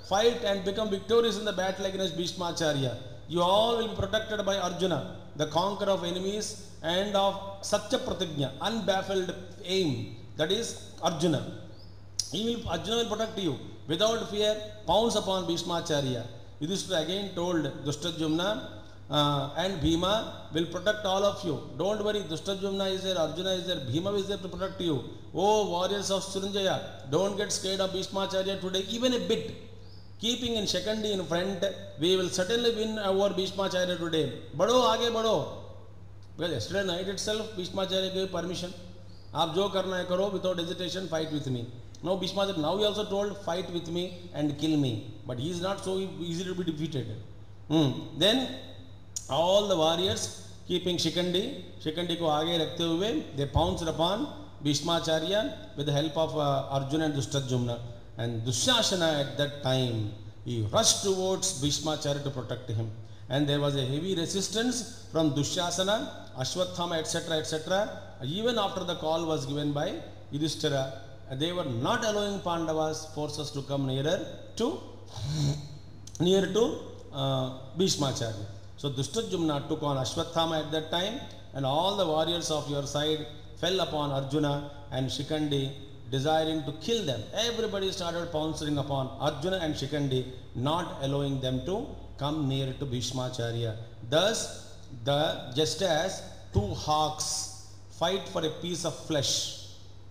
fight and become victorious in the battle against Bhīṣmacharya. You all will be protected by Arjuna, the conqueror of enemies and of Satya Pratignya, unbaffled aim. That is Arjuna. Arjuna will protect you without fear. Pounce upon Bhīṣmacharya. Yudhishthira again told Dustajumna and Bhīma will protect all of you. Don't worry, Dustajumna is there, Arjuna is there, Bhīma is there to protect you. Oh warriors of Sriranjaya, don't get scared of Bhīṣmacharya today, even a bit. Keeping in Shikandi in front, we will certainly win over Bhīṣmacharya today. Bado, aage bado. Well, yesterday night itself, Bhīṣmacharya gave permission. Aap jo karna hai karo, without hesitation, fight with me. Now Bhīṣmacharya, now he also told, fight with me and kill me. But he is not so easy to be defeated. Then all the warriors keeping Shikandi ko aage rakhte hue, they pounced upon Bhīṣmacharya with the help of Arjuna and Dustajumna. And Duṣāsana at that time, he rushed towards Bhīṣmacharya to protect him. And there was a heavy resistance from Duṣāsana, Aśvathāma, etc., etc. Even after the call was given by Yudhishthira, they were not allowing Pandavas' forces to come nearer to Bhīṣmacharya. So Dustajumna took on Aśvathāma at that time, and all the warriors of your side fell upon Arjuna and Shikandi, desiring to kill them. Everybody started pouncing upon Arjuna and Shikandi, not allowing them to come near to Bhīṣmacharya. Thus, just as two hawks fight for a piece of flesh,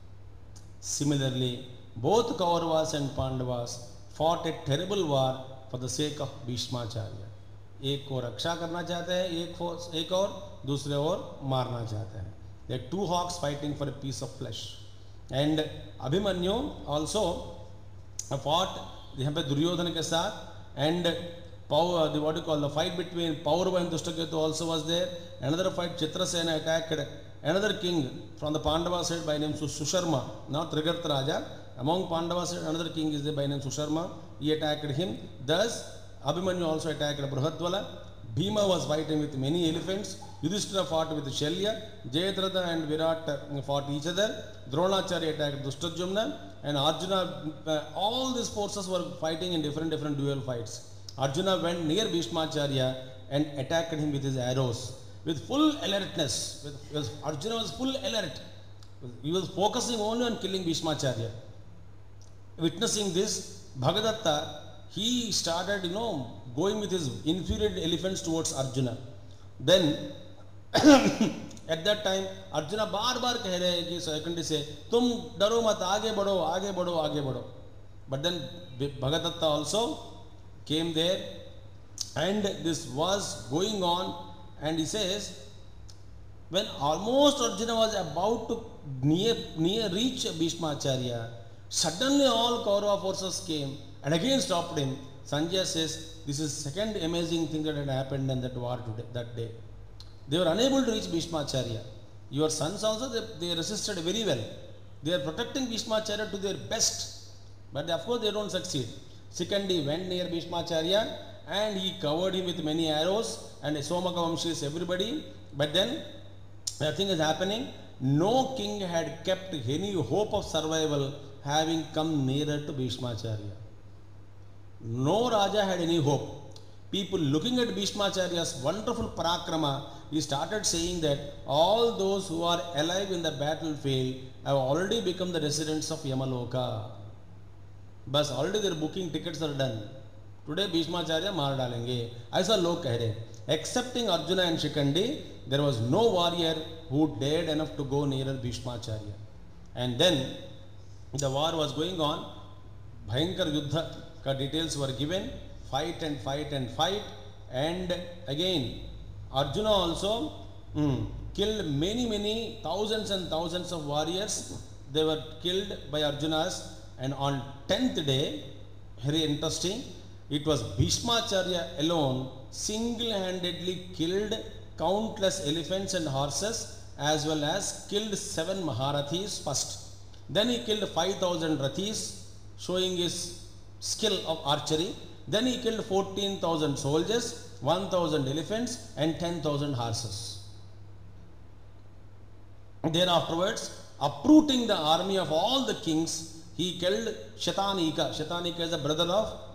similarly, both Kauravas and Pandavas fought a terrible war for the sake of Bhīṣmacharya. एक को रक्षा करना चाहते हैं, एक और दूसरे और मारना चाहते हैं. There are two hawks fighting for a piece of flesh. And Abhimanyu also fought यहाँ पे दुर्योधन के साथ, and what you call the fight between Paurava and Dushtaketu also was there. Another fight, Chitrasena attacked another king from the Pandava side by name Susharma, not Trigartha Raja. Among Pandava side, another king is there by name Susharma. He attacked him. Thus, Abhimanyu also attacked Brahadwala. Bhīma was fighting with many elephants. Yudhishthira fought with Shalya. Jayadratha and Virāṭa fought each other. Droṇacharya attacked Dustajumna. And Arjuna, all these forces were fighting in different duel fights. Arjuna went near Bhīṣmacharya and attacked him with his arrows. With full alertness. Arjuna was full alert. He was focusing only on killing Bhīṣmacharya. Witnessing this, Bhagadatta, he started, going with his infuriated elephants towards Arjuna. Then, at that time, Arjuna बार कह रहे हैं कि Shikandi से, तुम डरो मत, आगे बढ़ो, आगे बढ़ो, आगे बढ़ो. But then Bhagadatta also came there, and this was going on, and he says, when almost Arjuna was about to near reach Bhīṣmacharya, suddenly all Kaurava forces came and again stopped him. Sanjaya says, this is second amazing thing that had happened in that war today, that day. They were unable to reach Bhīṣmacharya. Your sons also, they resisted very well. They are protecting Bhīṣmacharya to their best. But of course they don't succeed. Shikandi went near Bhīṣmacharya and he covered him with many arrows, and Somaka Vamshis, everybody. But then, nothing is happening. No king had kept any hope of survival having come nearer to Bhīṣmacharya. No Raja had any hope. People looking at Bhīṣmacharya's wonderful parakrama, he started saying that all those who are alive in the battlefield have already become the residents of Yamaloka. Bas already their booking tickets are done. Today Bhīṣmacharya maar dalenge. Aisa log keh rahe. Excepting Arjuna and Shikandi, there was no warrior who dared enough to go nearer Bhīṣmacharya. And then the war was going on. Bhayankar Yuddha ka details were given. Fight and fight and fight. And again, Arjuna also killed many thousands and thousands of warriors. They were killed by Arjuna's. And on 10th day, very interesting, it was Bhīṣmacharya alone single-handedly killed countless elephants and horses, as well as killed 7 Maharathis first. Then he killed 5,000 Rathis, showing his skill of archery. Then he killed 14,000 soldiers, 1,000 elephants and 10,000 horses. Thereafterwards, uprooting the army of all the kings, he killed Śānti. Śānti is the brother of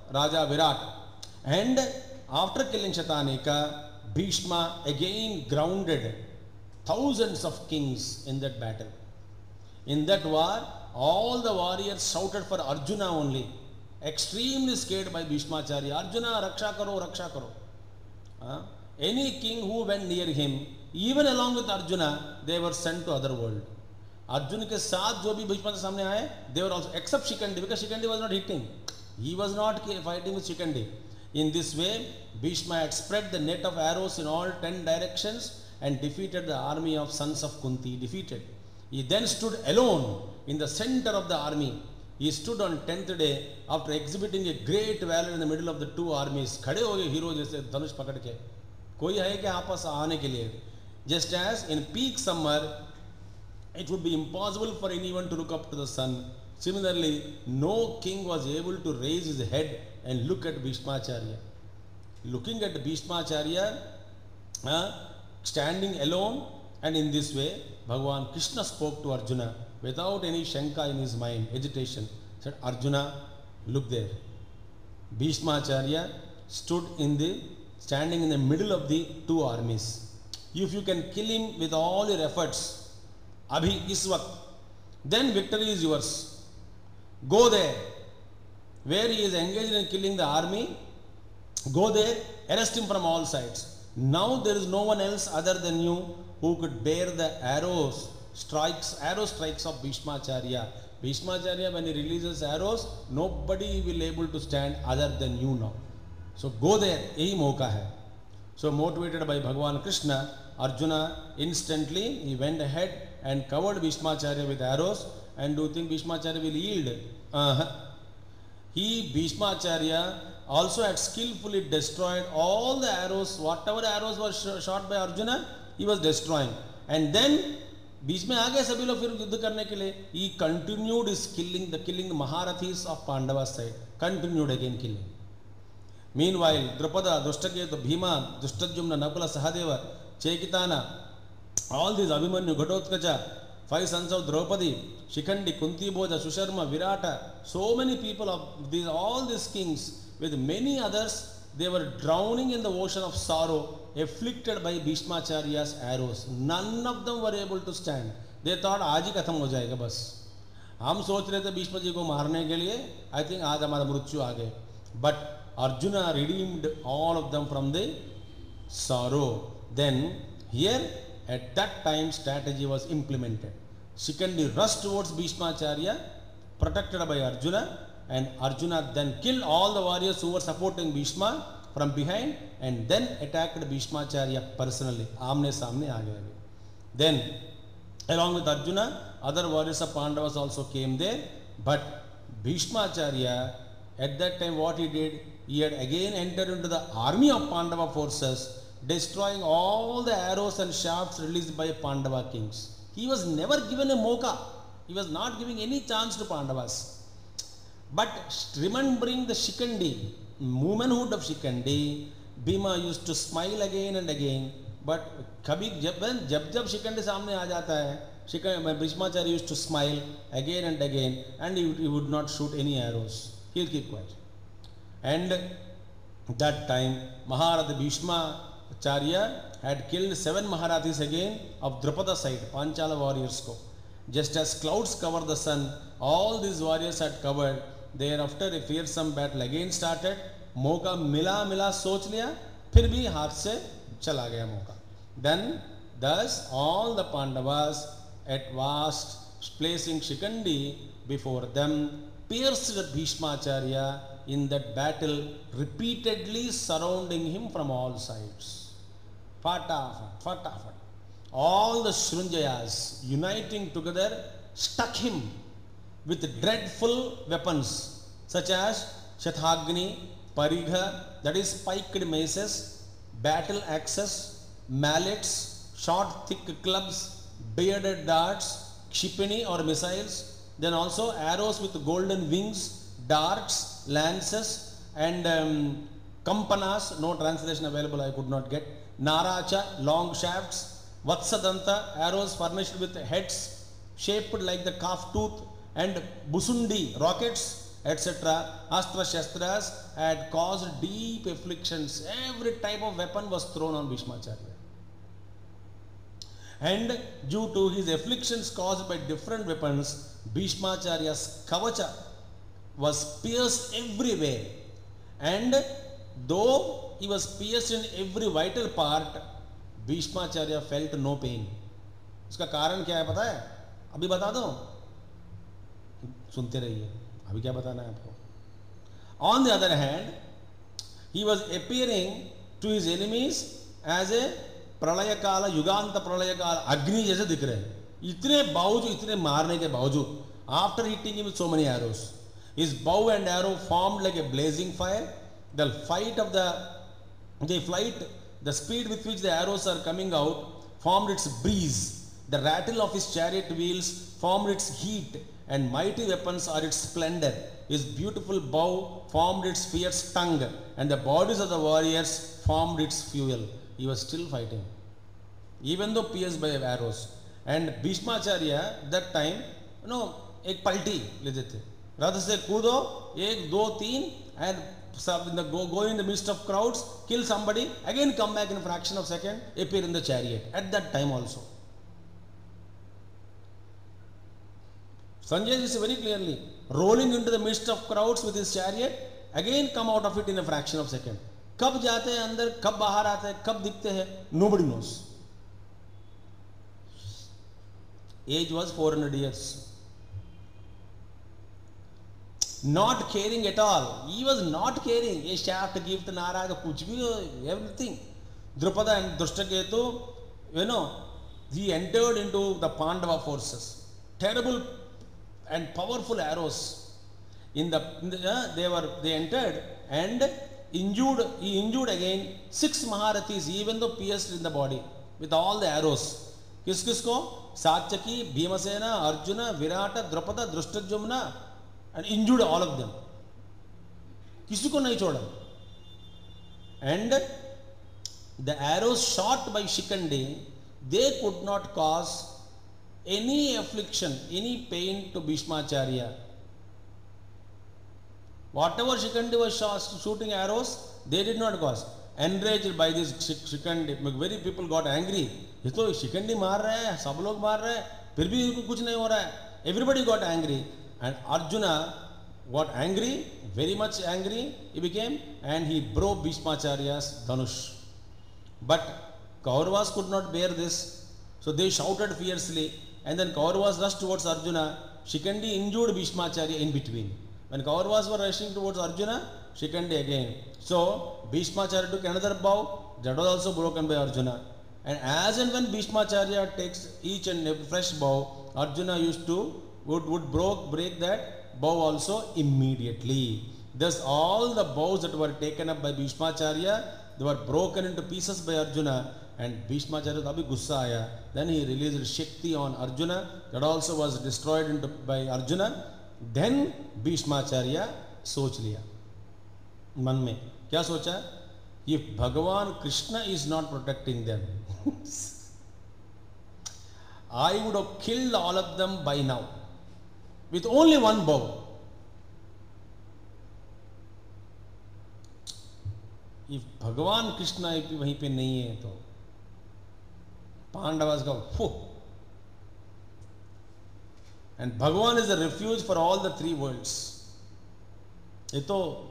Raja Virāṭa. And after killing Shatanika, Bhīṣma again grounded thousands of kings in that battle. In that war, all the warriors shouted for Arjuna only, extremely scared by Bhīṣmacharya. Arjuna, Raksha Karo, Raksha Karo. Any king who went near him, even along with Arjuna, they were sent to other world. Arjuna के साथ जो भी भीष्म के सामने आए, they were also, except Shikandi, because Shikandi was not hitting. He was not fighting with Shikandi. In this way, Bhīṣma had spread the net of arrows in all 10 directions and defeated the army of sons of Kunti. Defeated. He then stood alone in the center of the army. He stood on 10th day after exhibiting a great valor in the middle of the two armies. खड़े हो गए hero जैसे धनुष पकड़ के. कोई है क्या आपस आने के लिए? Just as in peak summer, it would be impossible for anyone to look up to the sun. Similarly, no king was able to raise his head and look at Bhīṣmacharya. Looking at Bhīṣmacharya, standing alone, and in this way, Bhagavan Krishna spoke to Arjuna without any shanka in his mind, agitation. Said, Arjuna, look there. Bhīṣmacharya stood standing in the middle of the two armies. If you can kill him with all your efforts, abhi is waqt, then victory is yours. Go there. Where he is engaged in killing the army, go there, arrest him from all sides. Now there is no one else other than you who could bear the arrow strikes of Bhīṣmacharya. Bhīṣmacharya, when he releases arrows, nobody will able to stand other than you now. So go there, yahi mauka hai. So motivated by Bhagavan Krishna, Arjuna instantly he went ahead and covered Bhīṣmacharya with arrows. And do you think Bhīṣmacharya will yield? Bhīṣmacharya also had skillfully destroyed all the arrows, whatever arrows were shot by Arjuna, he was destroying. And then बीच में आ गए सभी लोग फिर युद्ध करने के लिए. He continued his killing the Maharathis of Pandava side. Continued again killing. Meanwhile, Drupada, Drashtaketu, Bhima, Drishtadyumna, Nakula, Sahadeva, Chekitana, all these Abhimanyu, Ghatotkacha, 5 sons of Draupadi, Shikandi, Kunti Bhoja, Susharma, Virāṭa, so many people of all these kings with many others, they were drowning in the ocean of sorrow, afflicted by Bhīṣmacharya's arrows. None of them were able to stand. They thought, आज ही खत्म हो जाएगा बस. हम सोच रहे थे भीष्म जी को मारने के लिए, I think आज हमारा मृत्यु आ गए. But Arjuna redeemed all of them from the sorrow. Then here at that time strategy was implemented. Shikandi rushed towards Bhīṣmacharya, protected by Arjuna, and Arjuna then killed all the warriors who were supporting Bhīṣma from behind and then attacked Bhīṣmacharya personally. Aamne samne aa gaya. Then along with Arjuna, other warriors of Pandavas also came there, but Bhīṣmacharya at that time what he did, he had again entered into the army of Pandava forces, destroying all the arrows and shafts released by Pandava kings. He was never given a moka. He was not giving any chance to Pandavas. But remembering the Shikandi, womanhood of Shikandi, Bhima used to smile again and again. But kabhi jab Shikandi samne aa jata hai, Bhīṣmacharya used to smile again and again, and he would not shoot any arrows. He'll keep quiet. And that time Maharaja Bhīṣmacharya had killed 7 Maharathis again of Drupada side, Panchala warriors ko. Just as clouds cover the sun, all these warriors had covered. Thereafter a fearsome battle again started. मौका मिला सोच लिया, फिर भी हाथ से चला गया मौका. Then thus all the Pandavas at last, placing Shikandi before them, pierced Bhīṣmacharya in that battle, repeatedly surrounding him from all sides. Fatafat. All the Shrunjayas uniting together struck him with dreadful weapons such as Shathagni, Parigha, that is spiked maces, battle axes, mallets, short thick clubs, bearded darts, Kshipini or missiles, then also arrows with golden wings, darts, lances, and Kampanas, no translation available, I could not get, Naracha, long shafts, Vatsadanta, arrows furnished with heads shaped like the calf tooth, and Busundi, rockets, etc. Astra Shastras had caused deep afflictions. Every type of weapon was thrown on Bhīṣmacharya. And due to his afflictions caused by different weapons, Bhīṣmacharya's kavacha was pierced everywhere. And though he was pierced in every vital part, Bhīṣmacharya felt no pain. इसका कारण क्या है पता है? अभी बता दो, सुनते रहिए, अभी क्या बताना है आपको. On the other hand, he was appearing to his enemies as a प्रलय काल, युगांत प्रलय काल, अग्नि जैसे दिख रहे हैं. इतने बावजूद, इतने मारने के बावजूद, after hitting him with so many arrows, his bow and arrow formed like a blazing fire. The speed with which the arrows are coming out formed its breeze. The rattle of his chariot wheels formed its heat, and mighty weapons are its splendor. His beautiful bow formed its fierce tongue, and the bodies of the warriors formed its fuel. He was still fighting, even though pierced by arrows. And Bhīṣmacharya that time, एक पलटी लेते थे, रथ से कूदो, 1, 2, 3, and go in the midst of crowds, kill somebody, again come back in a fraction of a second, appear in the chariot. At that time also, Sanjay is very clearly rolling into the midst of crowds with his chariot, again come out of it in a fraction of a second. कब जाते हैं अंदर, कब बाहर आते हैं, कब दिखते हैं, nobody knows. Age was 400 years. Not caring at all. He was not caring. A shaft, gift, narada, kuch bhi, everything. Drupada and Drishtaketu, he entered into the Pandava forces. Terrible and powerful arrows. They entered and he injured again 6 Maharathis, even though pierced in the body with all the arrows. Kisko? Satyaki, Bhimasena, Arjuna, Virāṭa, Drupada, Drishtajumna, and injured all of them. Kisi ko nahi choda. And the arrows shot by Shikandi, they could not cause any affliction, any pain to Bhīṣmacharya. Whatever Shikandi was shooting arrows, they did not cause. Enraged by this Shikandi, very people got angry. ये तो Shikandi मार रहा है, सब लोग मार रहे हैं, फिर भी इनको कुछ नहीं हो रहा है. Everybody got angry, and Arjuna got angry, very much angry he became, and he broke Bhīṣmacharya's dhanush. But Kauravas could not bear this, so they shouted fiercely, and then Kauravas rushed towards Arjuna. Shikandi injured Bhīṣmacharya in between. When Kauravas were rushing towards Arjuna, Shikandi again. So Bhīṣmacharya took another bow, that was also broken by Arjuna. And as and when Bhīṣmacharya takes each and every fresh bow, Arjuna would break that bow also immediately. Thus all the bows that were taken up by Bhīṣmacharya, they were broken into pieces by Arjuna, and Bhīṣmacharya abhi gussa aaya. Then he released Shakti on Arjuna, that also was destroyed by Arjuna. Then Bhīṣmacharya सोच लिया मन में, क्या सोचा? If Bhagavan Krishna is not protecting them, I would have killed all of them by now with only one bow. If Bhagavan Krishna वहीं पे नहीं है तो Pandavas go phew. And Bhagavan is a refuge for all the 3 worlds. ये तो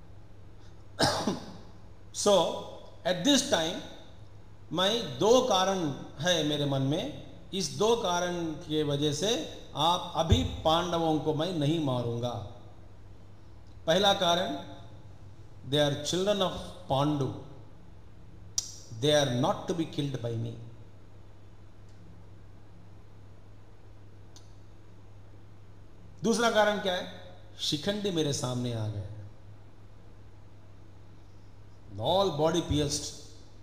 So at this time मैं 2 कारण है मेरे मन में. इस 2 कारण के वजह से आप अभी पांडवों को मैं नहीं मारूंगा. पहला कारण, they are children of Pandu. They are not to be killed by me. दूसरा कारण क्या है? शिखंडी मेरे सामने आ गए, all body pierced.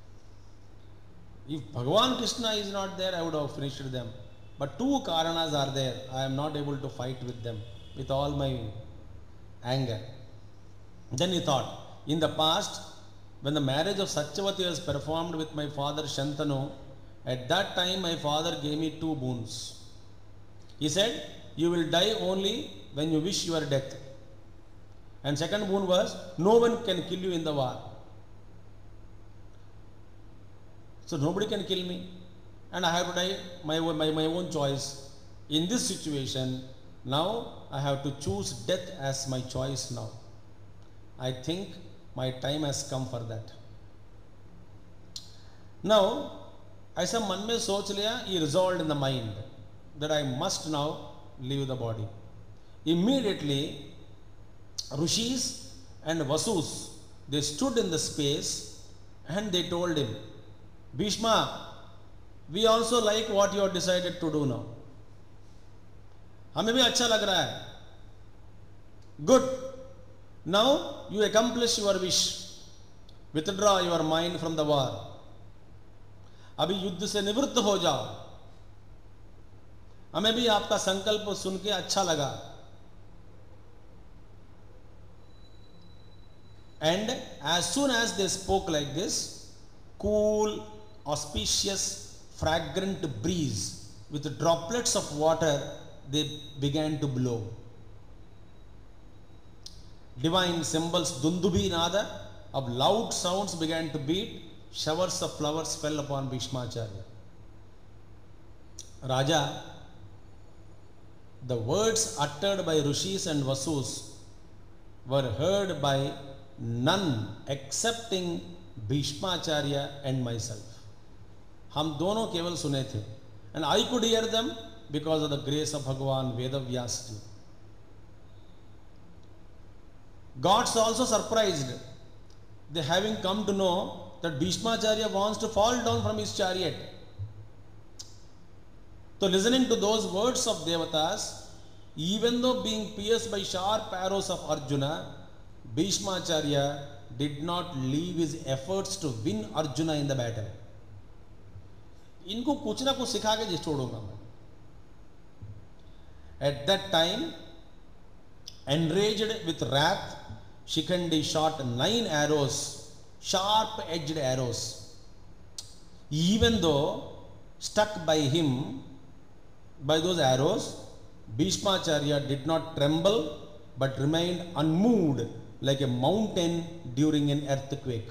If Bhagavan Krishna is not there, I would have finished them. But 2 Karanas are there. I am not able to fight with them with all my anger. Then he thought, in the past, when the marriage of Satyavati was performed with my father Shantanu, at that time my father gave me 2 boons. He said, you will die only when you wish your death. And second boon was, no one can kill you in the war. So nobody can kill me. And I have to die my own choice. In this situation, now I have to choose death as my choice now. I think my time has come for that. Now, ऐसा मन में सोच लिया, he resolved in the mind that I must now leave the body. Immediately, Rishis and Vasus, they stood in the space and they told him, Bhīṣma, we also like what you have decided to do now. हमें भी अच्छा लग रहा है. Good. Now you accomplish your wish. Withdraw your mind from the war. अभी युद्ध से निवृत्त हो जाओ. हमें भी आपका संकल्प सुन के अच्छा लगा. And as soon as they spoke like this, cool, auspicious, fragrant breeze with droplets of water, they began to blow. Divine symbols, Dundubhi Nada, of loud sounds began to beat. Showers of flowers fell upon Bhīṣmacharya. Raja, the words uttered by Rishis and Vasus were heard by none excepting Bhīṣmacharya and myself. हम दोनों केवल सुने थे. And I could hear them because of the grace of Bhagavan Vedavyasji. Gods also surprised. They having come to know that Bhīṣmacharya wants to fall down from his chariot. So listening to those words of Devatas, even though being pierced by sharp arrows of Arjuna, Bhīṣmacharya did not leave his efforts to win Arjuna in the battle. इनको कुछ ना कुछ सिखा के छोड़ूंगा मैं. At that time, enraged with wrath, Shikhandi shot 9 arrows, sharp-edged arrows. Even though struck by him, by those arrows, Bhīṣmacharya did not tremble but remained unmoved like a mountain during an earthquake.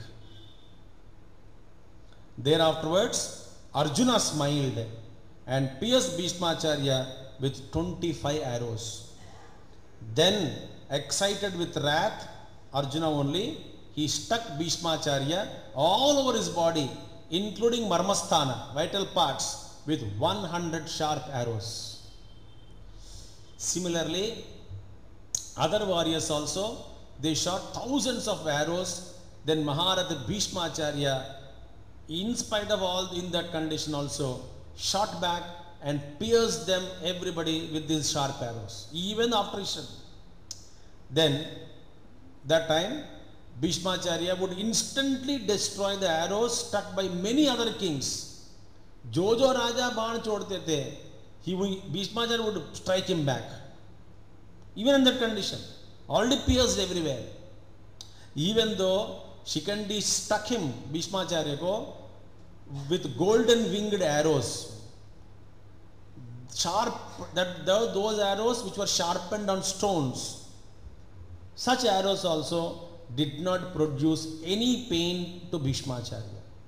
Thereafterwards, Arjuna smiled and pierced Bhīṣmacharya with 25 arrows. Then, excited with wrath, Arjuna only, he struck Bhīṣmacharya all over his body, including Marmasthana, vital parts, with 100 sharp arrows. Similarly, other warriors also, they shot thousands of arrows. Then Mahārata Bhīṣmacharya, in spite of all in that condition also, shot back and pierced them, everybody, with these sharp arrows, even after his shot. Then, that time, Bhīṣmacharya would instantly destroy the arrows struck by many other kings. Jo Raja Baan chodte the, Bhīṣmacharya would strike him back. Even in that condition, already pierced everywhere. Even though Shikhandi struck him, Bhīṣmacharya ko, with golden winged arrows. Sharp, those arrows which were sharpened on stones. Such arrows also did not produce any pain to Bhīṣmacharya.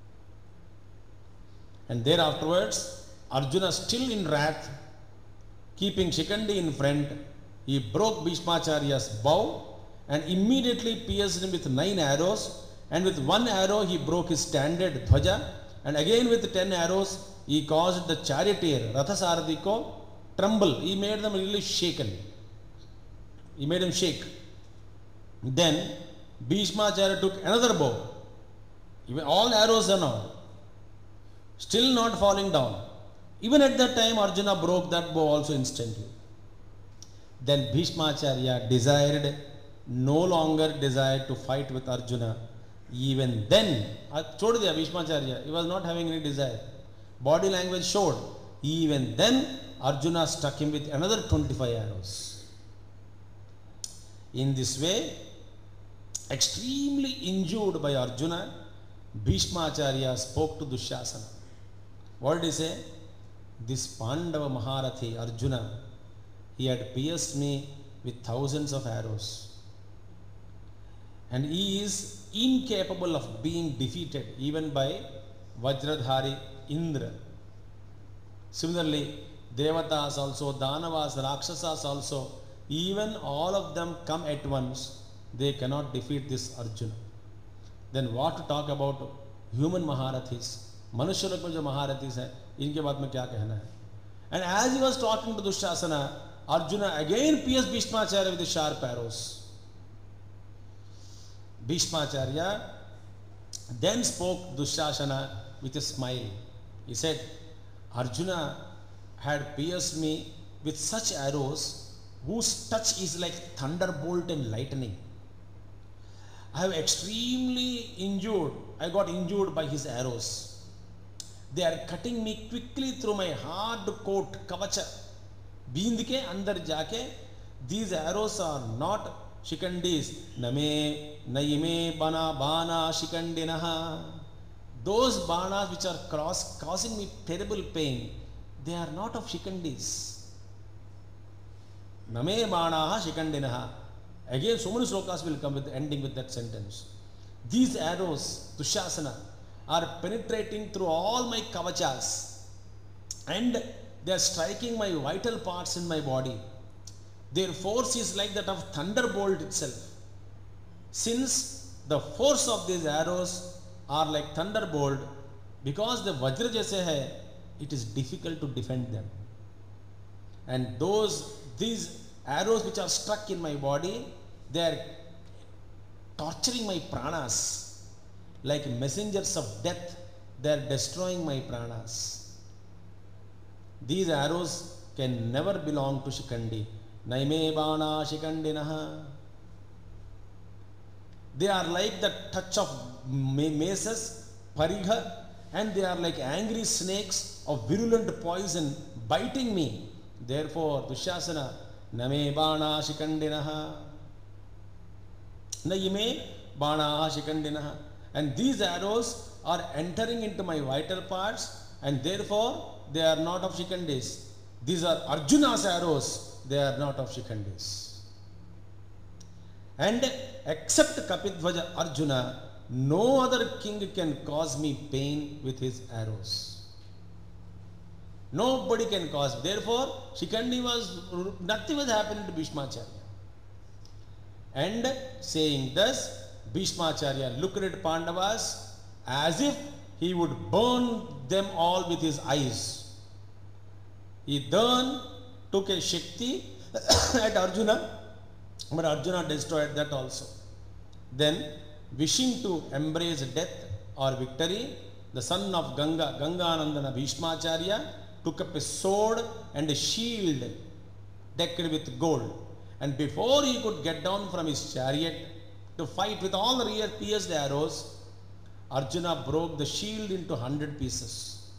And thereafterwards, Arjuna, still in wrath, keeping Shikhandi in front, he broke Bhīṣmacharya's bow and immediately pierced him with 9 arrows, and with 1 arrow he broke his standard dhwaja, and again with 10 arrows he caused the charioteer Rathasarathiko tremble. He made them really shaken. He made him shake. Then Bhīṣmacharya took another bow. Even all arrows are now still not falling down. Even at that time Arjuna broke that bow also instantly. Then Bhīṣmacharya no longer desired to fight with Arjuna. Even then, Bhīṣmacharya, he was not having any desire. Body language showed. Even then, Arjuna struck him with another 25 arrows. In this way, extremely injured by Arjuna, Bhīṣmacharya spoke to Duśyasana. What did he say? This Pandava Maharathi, Arjuna, he had pierced me with thousands of arrows. and he is incapable of being defeated even by Vajradhari Indra. Similarly, Devatas also, Danavas, Rakshasas also, even all of them come at once, they cannot defeat this Arjuna. Then what to talk about human Maharathis? Manushya log mein jo Maharathis hai, inke baat mein kya kehna hai? And as he was talking to Dushasana, Arjuna again pierced Bhīṣmacharya with his sharp arrows. Bhīṣmacharya then spoke Dushasana with a smile. He said, Arjuna had pierced me with such arrows whose touch is like thunderbolt and lightning. I have extremely injured. I got injured by his arrows. They are cutting me quickly through my hard coat, kavacha. Beend ke andar jaake, these arrows are not shikandis. Name, naime, bana, shikandinaha. Those banas which are causing me terrible pain, they are not of shikandis. Name banaha shikandinaha. Again, so many slokas will come with ending with that sentence. These arrows, Dushasana, are penetrating through all my kavachas and they are striking my vital parts in my body. Their force is like that of thunderbolt itself. Since the force of these arrows are like thunderbolt, because the vajra jaise hai, it is difficult to defend them. And these arrows which are struck in my body, they are torturing my pranas. Like messengers of death, they are destroying my pranas. These arrows can never belong to Shikandi. Naime bana shikandinaha. They are like the touch of maces, parigha, and they are like angry snakes of virulent poison biting me. Therefore, Dushasana, Name bana shikandinaha. Naime bana shikandinaha. And these arrows are entering into my vital parts, and therefore they are not of Shikandis. These are Arjuna's arrows, they are not of Shikandis. And except Kapidvaja Arjuna, no other king can cause me pain with his arrows. Nobody can cause. Therefore, nothing was happening to Bhīṣmacharya. And saying thus, Bhīṣmacharya looked at Pandavas as if he would burn them all with his eyes. He then took a Shakti at Arjuna, but Arjuna destroyed that also. Then, wishing to embrace death or victory, the son of Ganganandana Bhīṣmacharya took up a sword and a shield decked with gold. And before he could get down from his chariot to fight with all the rear pierced arrows, Arjuna broke the shield into 100 pieces.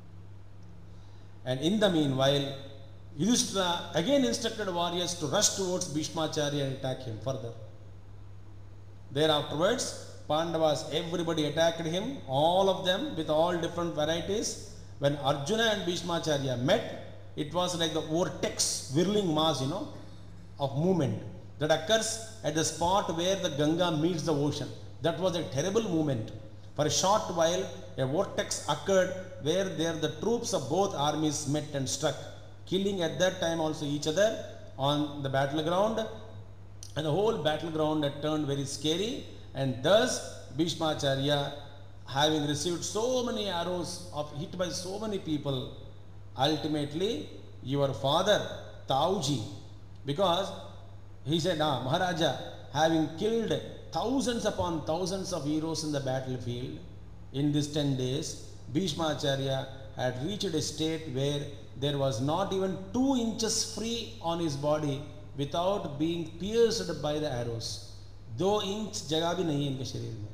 And in the meanwhile, Yudhishthira again instructed warriors to rush towards Bhīṣmacharya and attack him further. Thereafterwards, Pandavas, everybody attacked him, all of them with all different varieties. When Arjuna and Bhīṣmacharya met, it was like the vortex, whirling mass, of movement that occurs at the spot where the Ganga meets the ocean. That was a terrible movement. For a short while, a vortex occurred where the troops of both armies met and struck, killing at that time also each other on the battleground. And the whole battleground had turned very scary. And thus, Bhīṣmacharya, having received so many arrows, hit by so many people, ultimately, your father, Tauji, because he said, Maharaja, having killed thousands upon thousands of heroes in the battlefield, in these 10 days, Bhīṣmacharya had reached a state where there was not even 2 inches free on his body without being pierced by the arrows. 2 inch जगह भी नहीं है इनके शरीर में.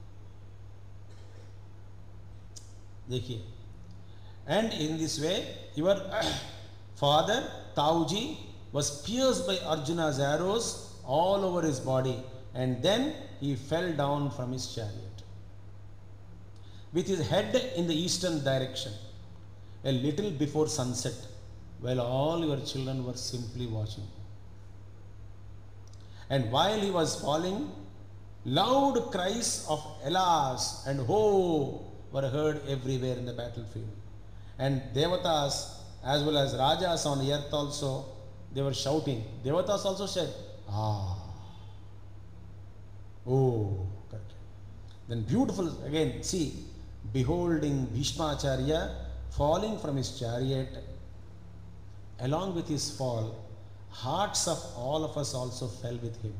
देखिए. And in this way, your father, Tauji, was pierced by Arjuna's arrows all over his body, and then he fell down from his chariot with his head in the eastern direction a little before sunset, while all your children were simply watching. And while he was falling, Loud cries of alas and ho were heard everywhere in the battlefield. And Devatas as well as Rajas on earth also, they were shouting. Devatas also said, ah, oh, correct. Then beautiful, again, see, beholding Bhīṣmacharya falling from his chariot, along with his fall, hearts of all of us also fell with him.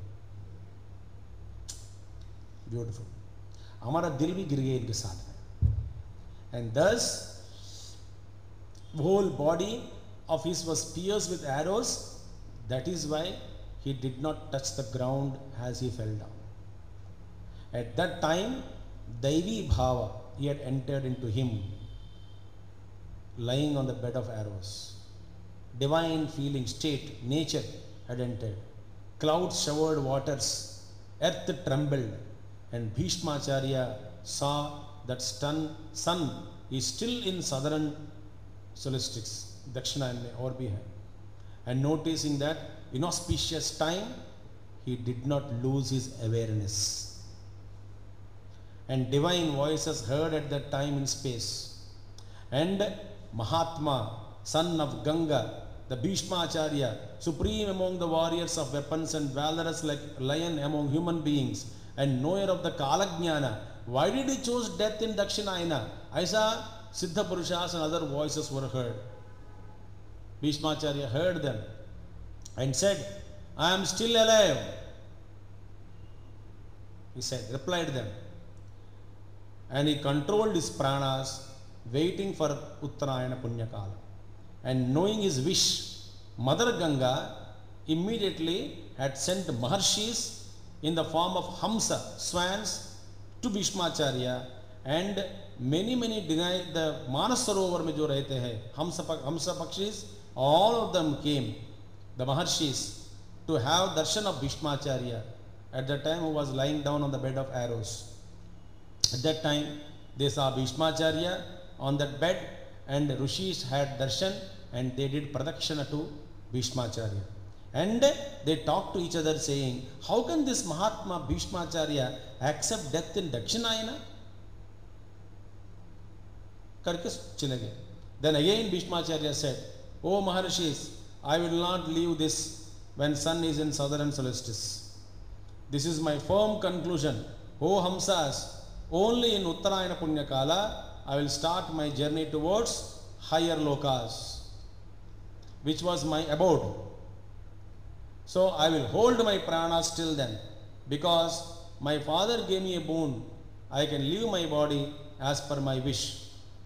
Beautiful. हमारा दिल भी गिर गया इनके साथ में. And thus, the whole body of his was pierced with arrows. That is why he did not touch the ground as he fell down. At that time, Daivi Bhava, he had entered into him, lying on the bed of arrows. Divine feeling, state, nature had entered. Clouds showered waters, earth trembled, and Bhīṣmacharya saw that sun is still in southern solstice, Dakshina mein aur bhi hai. And noticing that inauspicious time, he did not lose his awareness. And divine voices heard at that time in space. And Mahatma, son of Ganga, the Bhīṣmacharya, supreme among the warriors of weapons and valorous like lion among human beings, and knower of the Kalajnana, why did he choose death in Dakshinayana? Aisa Siddha Purushas and other voices were heard. Bhīṣmacharya heard them and said, I am still alive. He said, replied them. And he controlled his pranas, waiting for Uttarayana Punyakala. And knowing his wish, Mother Ganga immediately had sent Maharshis in the form of Hamsa, swans, to Bhīṣmacharya, and many denied the Manasarovar mein jo rehte hai, Hamsa Pakshis, all of them came, the Maharshis, to have darshan of Bhīṣmacharya at that time, who was lying down on the bed of arrows. At that time, they saw Bhīṣmacharya on that bed, and Rishis had darshan, and they did pradakshana to Bhīṣmacharya. And they talked to each other saying, how can this Mahatma Bhīṣmacharya accept death in Dakshinayana? Karke chile gaye. Then again Bhīṣmacharya said, O Maharshis, I will not leave this when sun is in southern solstice. This is my firm conclusion. O Hamsas, only in Uttarayana Punyakala I will start my journey towards higher lokas, which was my abode. So I will hold my pranas till then, because my father gave me a boon. I can leave my body as per my wish.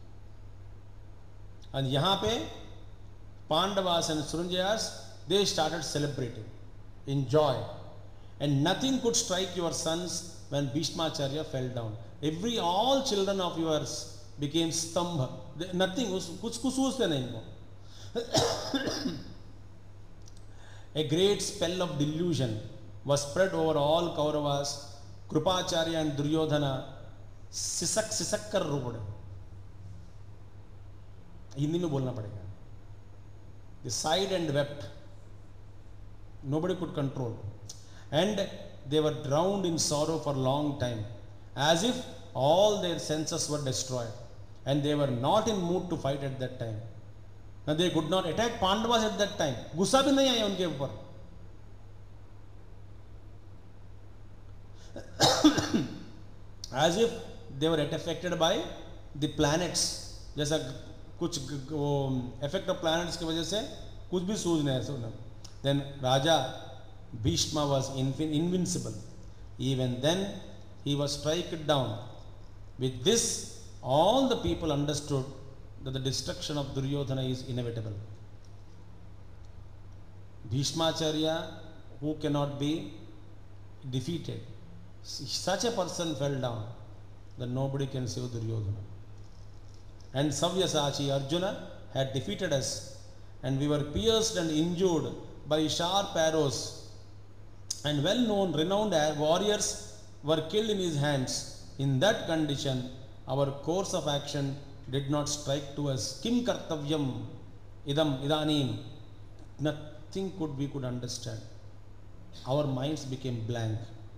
And यहाँ पे Pandavas and Srunjayas, they started celebrating in joy. And nothing could strike your sons when Bhīṣmacharya fell down. All children of yours became stambha. Nothing, कुछ सोचते नहीं इनको. A great spell of delusion was spread over all Kauravas. Krupacharya and Duryodhana सिसक कर रो पड़े. हिंदी में बोलना पड़ेगा. They sighed and wept. Nobody could control. And they were drowned in sorrow for a long time, as if all their senses were destroyed. And they were not in mood to fight at that time. Now they could not attack Pandavas at that time. गुस्सा भी नहीं आया उनके ऊपर. As if they were affected by the planets. जैसा कुछ effect of planets की वजह से कुछ भी सूझ नहीं सुना. Then Raja Bhīṣma was invincible. Even then he was struck down. With this, all the people understood that the destruction of Duryodhana is inevitable. Bhīṣmacharya, who cannot be defeated, such a person fell down that nobody can save Duryodhana. And Savyasachi Arjuna had defeated us, and we were pierced and injured by sharp arrows, and well-known, renowned warriors were killed in his hands. In that condition, our course of action did not strike to us. Kim kartavyam idam idanim. Nothing we could understand. Our minds became blank.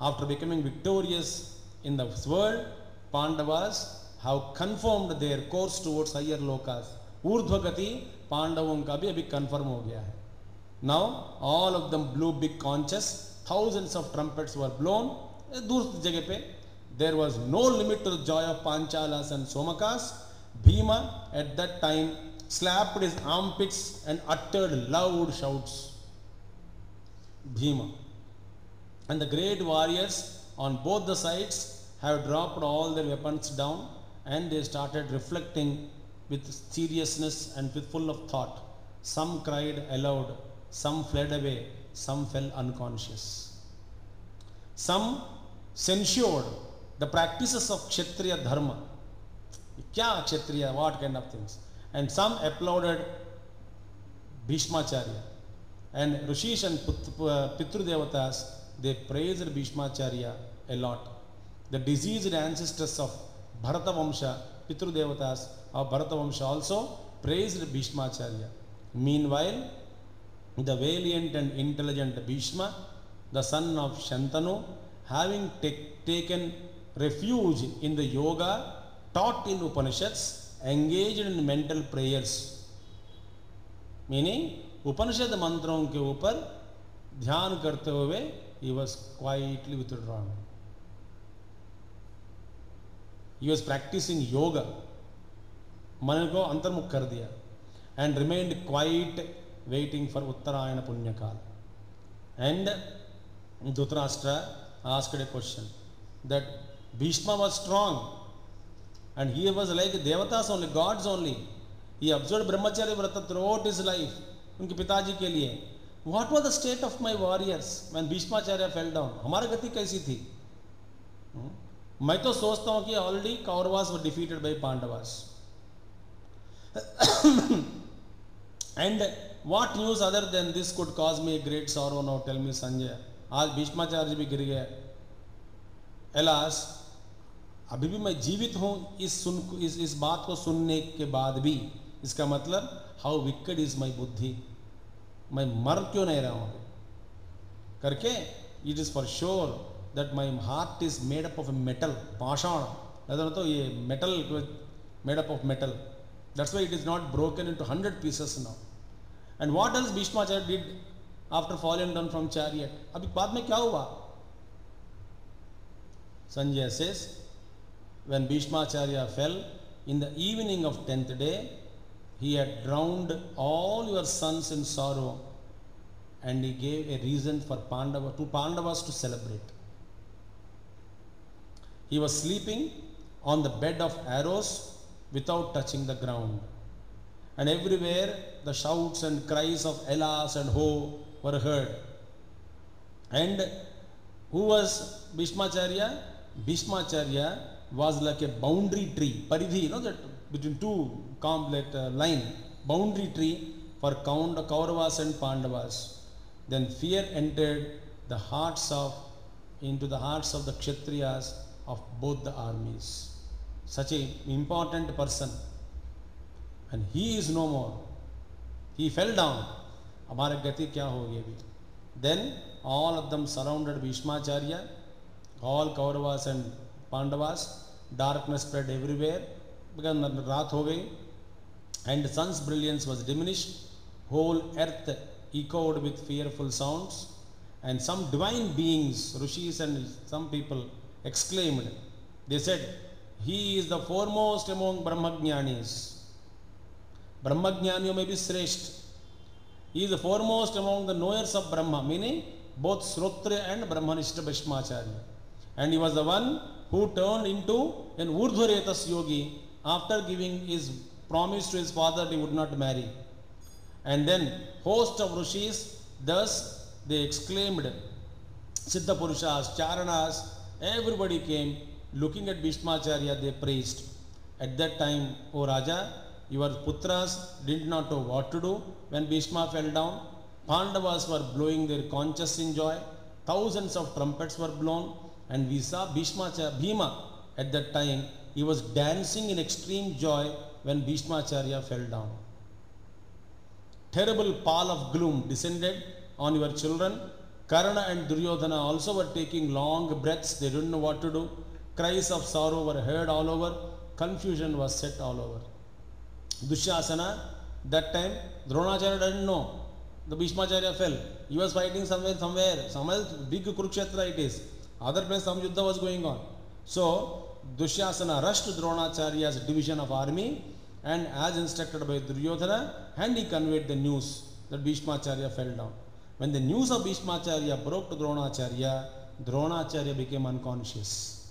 after becoming victorious in the world, Pandavas have confirmed their course towards higher lokas. Urdhvagati Pandavon ka bhi abhi confirm ho gaya hai. Now all of them blew big conches, thousands of trumpets were blown. Dur jagah pe there was no limit to the joy of Panchalas and Somakas. Bhīma at that time slapped his armpits and uttered loud shouts. Bhīma. And the great warriors on both the sides have dropped all their weapons down, and they started reflecting with seriousness and with full of thought. Some cried aloud, some fled away, some fell unconscious. Some censured the practices of Kshatriya Dharma. Kya Kshatriya, what kind of things? And some applauded Bhīṣmacharya. And Rishis and Pitru Devatas, they praised Bhīṣmacharya a lot. The deceased ancestors of Bharata Vamsha, Pitru Devatas of Bharata Vamsha also praised Bhīṣmacharya. Meanwhile, the valiant and intelligent Bhīṣma, the son of Shantanu, having taken refuge in the yoga taught in Upanishads, engaged in mental prayers. Meaning, Upanishad mantron ke upar dhyan karte hue, he was quietly withdrawn. He was practicing yoga. मन को अंतर्मुख कर दिया and remained quiet waiting for Uttarayana Punyakal. And Dhritarashtra asked a question that Bhīṣma was strong and he was like devatas only, gods only. He observed brahmacharya vrata throughout his life उनके पिताजी के लिए. What was the state of my warriors when Bhīṣmacharya fell down? हमारी गति कैसी थी? मैं तो सोचता हूँ कि already Kauravas were defeated by Pandavas. And what news other than this could cause me a great sorrow now? Tell me, Sanjay. आज भीष्माचार्य भी गिर गए. Alas, अभी भी मैं जीवित हूँ इस बात को सुनने के बाद भी. इसका मतलब how wicked is my बुद्धि. मैं मर क्यों नहीं रहा हूँ करके. It is for sure that my heart is made up of a metal, पाषाण. तो ये metal made up of metal. That's why it is not broken into 100 pieces now. And what else Bhīṣmacharya did after falling down from chariot? अभी बाद में क्या हुआ? Sanjay says, when Bhīṣmacharya fell in the evening of 10th day, he had drowned all your sons in sorrow, and he gave a reason for Pandavas to celebrate. He was sleeping on the bed of arrows without touching the ground. And everywhere the shouts and cries of Alas and Ho were heard. And who was Bhīṣmacharya? Bhīṣmacharya was like a boundary tree, paridhi, you know, that between two line, boundary tree for Kauravas and Pandavas. Then fear entered into the hearts of the Kshatriyas of both the armies. Such an important person, and he is no more. He fell down. हमारे गति क्या होगी अभी? Then all of them surrounded Bhīṣmacharya, all Kauravas and Pandavas. Darkness spread everywhere because रात हो गई, and the sun's brilliance was diminished. Whole earth echoed with fearful sounds, and some divine beings, rishis and some people, exclaimed. They said, "He is the foremost among Brahmajnanis." Brahmajnaniyo may be Shrestha. He is the foremost among the knowers of Brahma, meaning both Shrotriya and Brahmanishta Bhīṣmacharya. And he was the one who turned into an Urdhvaretas yogi after giving his promise to his father that he would not marry. And then host of rishis, thus they exclaimed, Siddha Purushas, Charanas, everybody came. Looking at Bhīṣmacharya, they praised. At that time, O Raja, your putras did not know what to do when Bhīṣma fell down. Pandavas were blowing their conches in joy. Thousands of trumpets were blown. And we saw Bhīma at that time. He was dancing in extreme joy when Bhīṣmacharya fell down. Terrible pall of gloom descended on your children Karna and Duryodhana also were taking long breaths. They didn't know what to do. Cries of sorrow were heard all over. Confusion was set all over. Dushasana, that time, Dronacharya didn't know. The Bhīṣmacharya fell. He was fighting somewhere. Somewhere big Kurukshetra it is. Other place some Yuddha was going on. So, Dushasana rushed Dronacharya's division of army and as instructed by Duryodhana, and he conveyed the news that Bhīṣmacharya fell down. When the news of Bhīṣmacharya broke to Dronacharya, Dronacharya became unconscious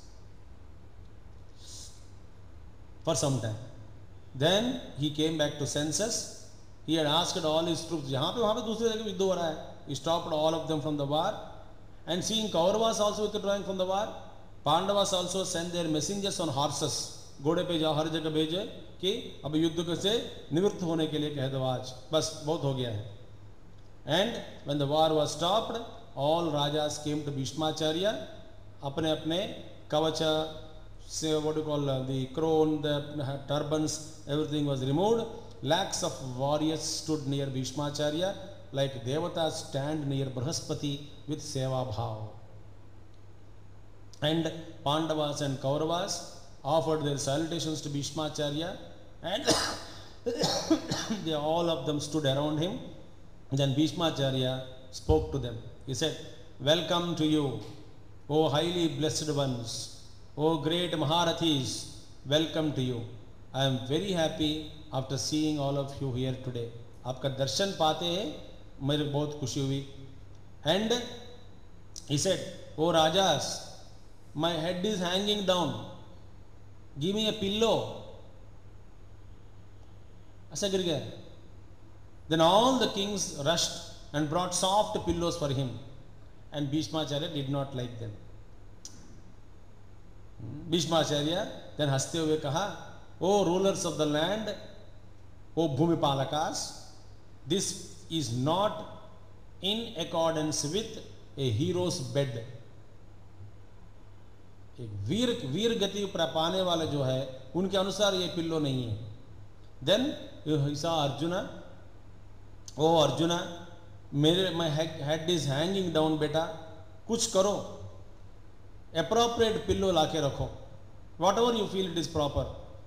for some time. Then he came back to senses. He had asked all his troops, he stopped all of them from the war. And seeing Kauravas also withdrawing from the war, Pandavas also sent their messengers on horses. Gode pe jao, har jagah bheje कि अब युद्ध से निवृत्त होने के लिए कह दो आज, बस बहुत हो गया है. And when the war was stopped, all rajas came to Bhīṣmacharya, अपने अपने kavacha, say what you call the crown, the turbans, everything was removed. Lakhs of warriors stood near Bhīṣmacharya like devatas stand near Brahaspati with seva bhav. And Pandavas and Kauravas offered their salutations to Bhīṣmacharya, and they all of them stood around him. Then Bhīṣmacharya spoke to them. He said, "Welcome to you, O highly blessed ones, O great Maharathis, welcome to you. I am very happy after seeing all of you here today. आपका दर्शन पाते मेरे बहुत खुशी हुई." And he said, "O Rajas, my head is hanging down. Give me a pillow." ऐसा गिर गया. Then all the kings rushed and brought soft pillows for him, and Bhīṣmacharya did not like them. Bhīṣmacharya then हंसते हुए कहा, "O rulers of the land, O Bhumipalakas, this is not in accordance with a hero's bed." एक वीर गति पाने वाले जो है उनके अनुसार ये पिल्लो नहीं है. Then he saw Arjuna. "Oh Arjuna, my head is hanging down beta, कुछ करो, appropriate pillow लाके रखो, whatever you feel it is proper."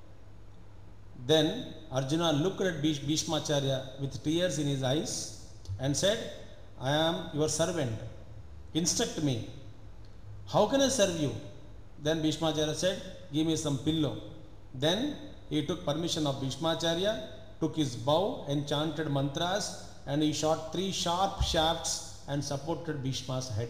Then Arjuna looked at Bhīṣmacharya with tears in his eyes and said, "I am your servant. Instruct me. How can I serve you?" Then Bhīṣmacharya said, "Give me some pillow." Then he took permission of Bhīṣmacharya, took his bow and chanted mantras, and he shot 3 sharp shafts and supported Bhīṣma's head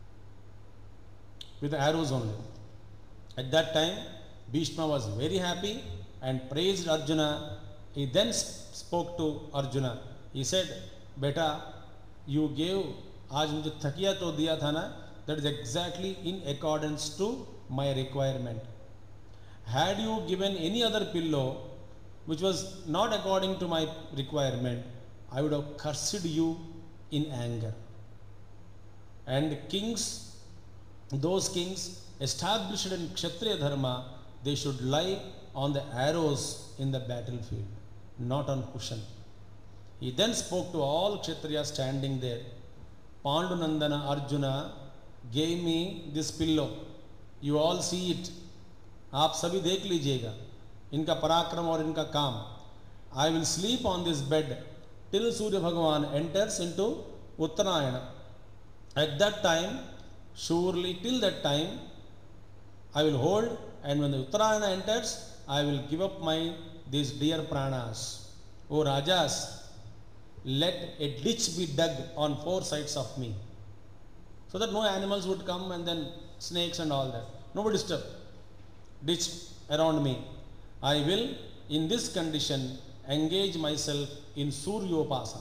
with arrows only. At that time, Bhīṣma was very happy and praised Arjuna. He then spoke to Arjuna. He said, "Beta, you gave, आज मुझे थकिया तो दिया था ना, that is exactly in accordance to my requirement. Had you given any other pillow which was not according to my requirement, I would have cursed you in anger." And kings, those kings established in Kshatriya Dharma, they should lie on the arrows in the battlefield, not on cushion. He then spoke to all Kshatriyas standing there. "Pandunandana Arjuna gave me this pillow. You all see it. आप सभी देख लीजिएगा इनका पराक्रम और इनका काम. I will sleep on this bed till Surya Bhagavan enters into Uttaraṇa. At that time, surely till that time, I will hold, and when the Uttaraṇa enters, I will give up these dear pranas. O Rajas, let a ditch be dug on 4 sides of me, so that no animals would come and then snakes and all that. Nobody disturb. Ditch around me. I will, in this condition, engage myself in Suryopasana.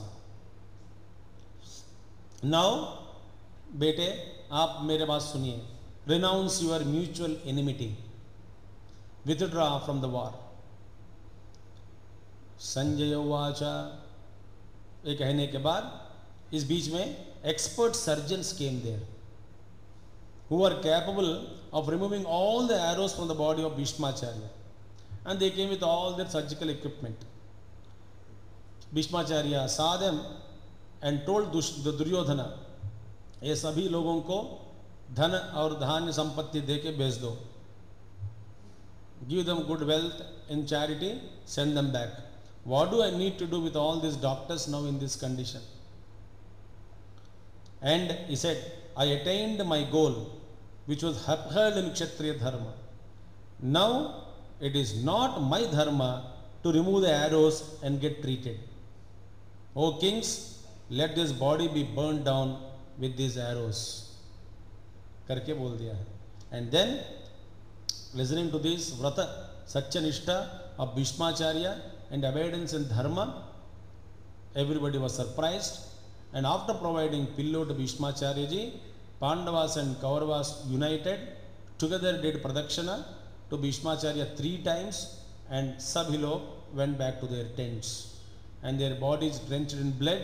Now, bete, आप मेरे बात सुनिए. Renounce your mutual enmity. Withdraw from the war." Sanjay उवाचा. ये कहने के बाद इस बीच में expert surgeons came there, who were capable of removing all the arrows from the body of Bhīṣmacharya, and they came with all their surgical equipment. Bhīṣmacharya saw them and told the Duryodhana, ये सभी लोगों को धन और धान्य संपत्ति दे के भेज दो. Give them good wealth in charity, send them back. What do I need to do with all these doctors now in this condition? And he said, I attained my goal, which was upheld in Kshatriya Dharma. Now it is not my dharma to remove the arrows and get treated. O kings, let this body be burned down with these arrows. करके बोल दिया है. And then, listening to this vrata, Satyanishta of Bhīṣmacharya and abidance in dharma, everybody was surprised. And after providing pillow to Bhīṣmacharya ji, Pandavas and Kauravas united, together did pradakshana to Bhīṣmacharya 3 times, and Sabhilo went back to their tents. And their bodies drenched in blood.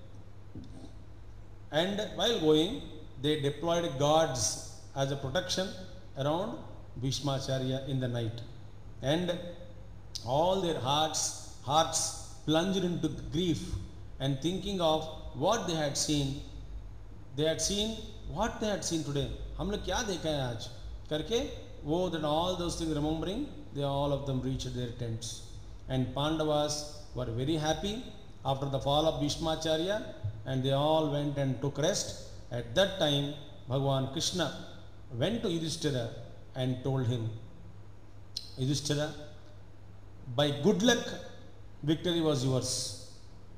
And while going, they deployed guards as a protection around Bhīṣmacharya in the night. And all their hearts plunged into grief and thinking of what they had seen. They had seen what they had seen today. हमने क्या देखा है आज करके वो that all those things remembering, they all of them reached their tents. And Pandavas were very happy after the fall of Bhīṣmacharya, and they all went and took rest. At that time, Bhagavan Krishna went to Yudhishthira and told him, Yudhishthira, by good luck, victory was yours.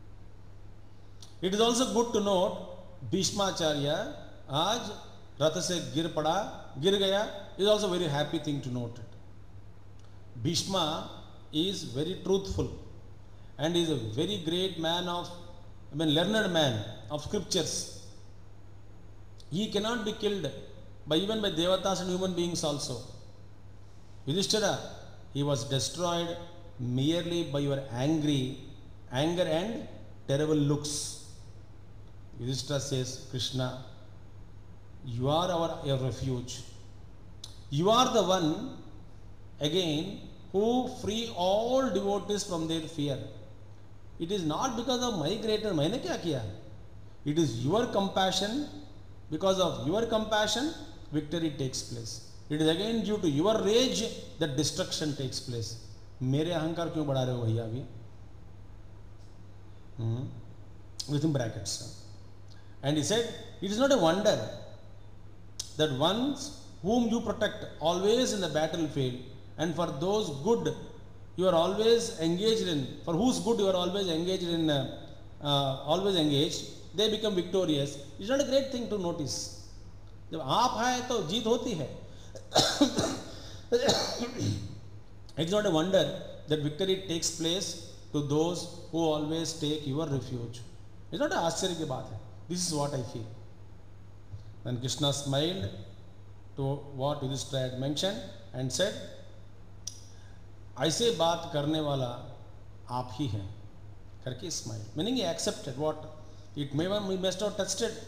It is also good to note, Bhīṣmacharya आज रथ से गिर गया, is also very happy thing to note it. Bhīṣma is very truthful and is a very great man of, learned man of scriptures. He cannot be killed even by devatas and human beings also. Yudhishthira, he was destroyed merely by your anger and terrible looks. Yudhishthira says, Krishna, you are our refuge. You are the one, again, who free all devotees from their fear. It is not because of my greater, मैंने क्या किया? It is your compassion. Because of your compassion, victory takes place. It is again due to your rage that destruction takes place. मेरे अहंकार क्यों बढ़ा रहे हो भैया अभी? Within brackets. And he said, it is not a wonder that ones whom you protect always in the battlefield, and for those good you are always engaged in, for whose good you are always engaged in, they become victorious. It's not a great thing to notice. जब आप हैं तो जीत होती है. It's not a wonder that victory takes place to those who always take your refuge. It's not a आश्चर्य की बात है. This is what I feel. Then Krishna smiled to what Yudhishthira had mentioned and said, ऐसे बात करने वाला आप ही हैं करके smile. Meaning he accepted what it may be must have touched it.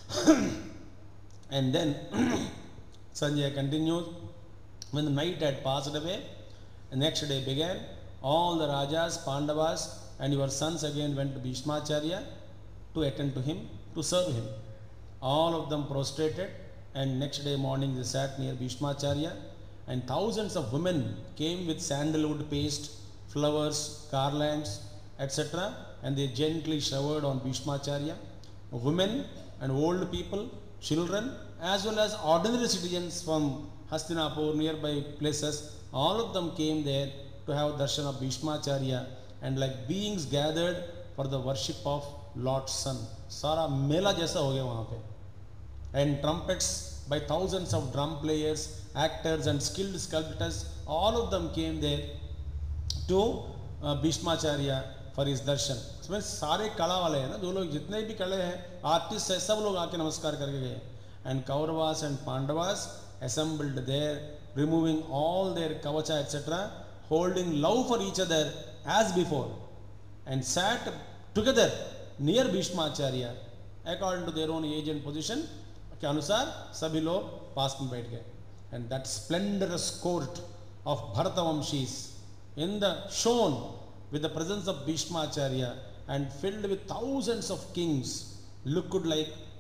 And then Sanjay continued, when the night had passed away, the next day began, all the Rajas, Pandavas and your sons again went to Bhīṣmacharya to attend to him, to serve him. All of them prostrated, and next day morning they sat near Bhīṣmacharya, and thousands of women came with sandalwood paste, flowers, garlands, etc. and they gently showered on Bhīṣmacharya. Women and old people, children, as well as ordinary citizens from Hastinapur, nearby places, all of them came there to have darshan of Bhīṣmacharya, and like beings gathered for the worship of Lord's Son. सारा मेला जैसा हो गया वहाँ पे. And trumpets by thousands of drum players, actors and skilled sculptors, all of them came there to Bhīṣmacharya for his darshan. इसमें सारे कला वाले हैं ना, जो लोग जितने भी कले हैं, आर्टिस्ट है, सब लोग आके नमस्कार करके गए. And Kauravas and Pandavas assembled there, removing all their kavacha etc., holding love for each other as before, and sat together near Bhīṣmacharya according to their own age and position के अनुसार सभी लोग पास में बैठ गए. And that splendorous court of Bharatamamshis in the shone with the presence of Bhīṣmacharya and filled with thousands of kings looked like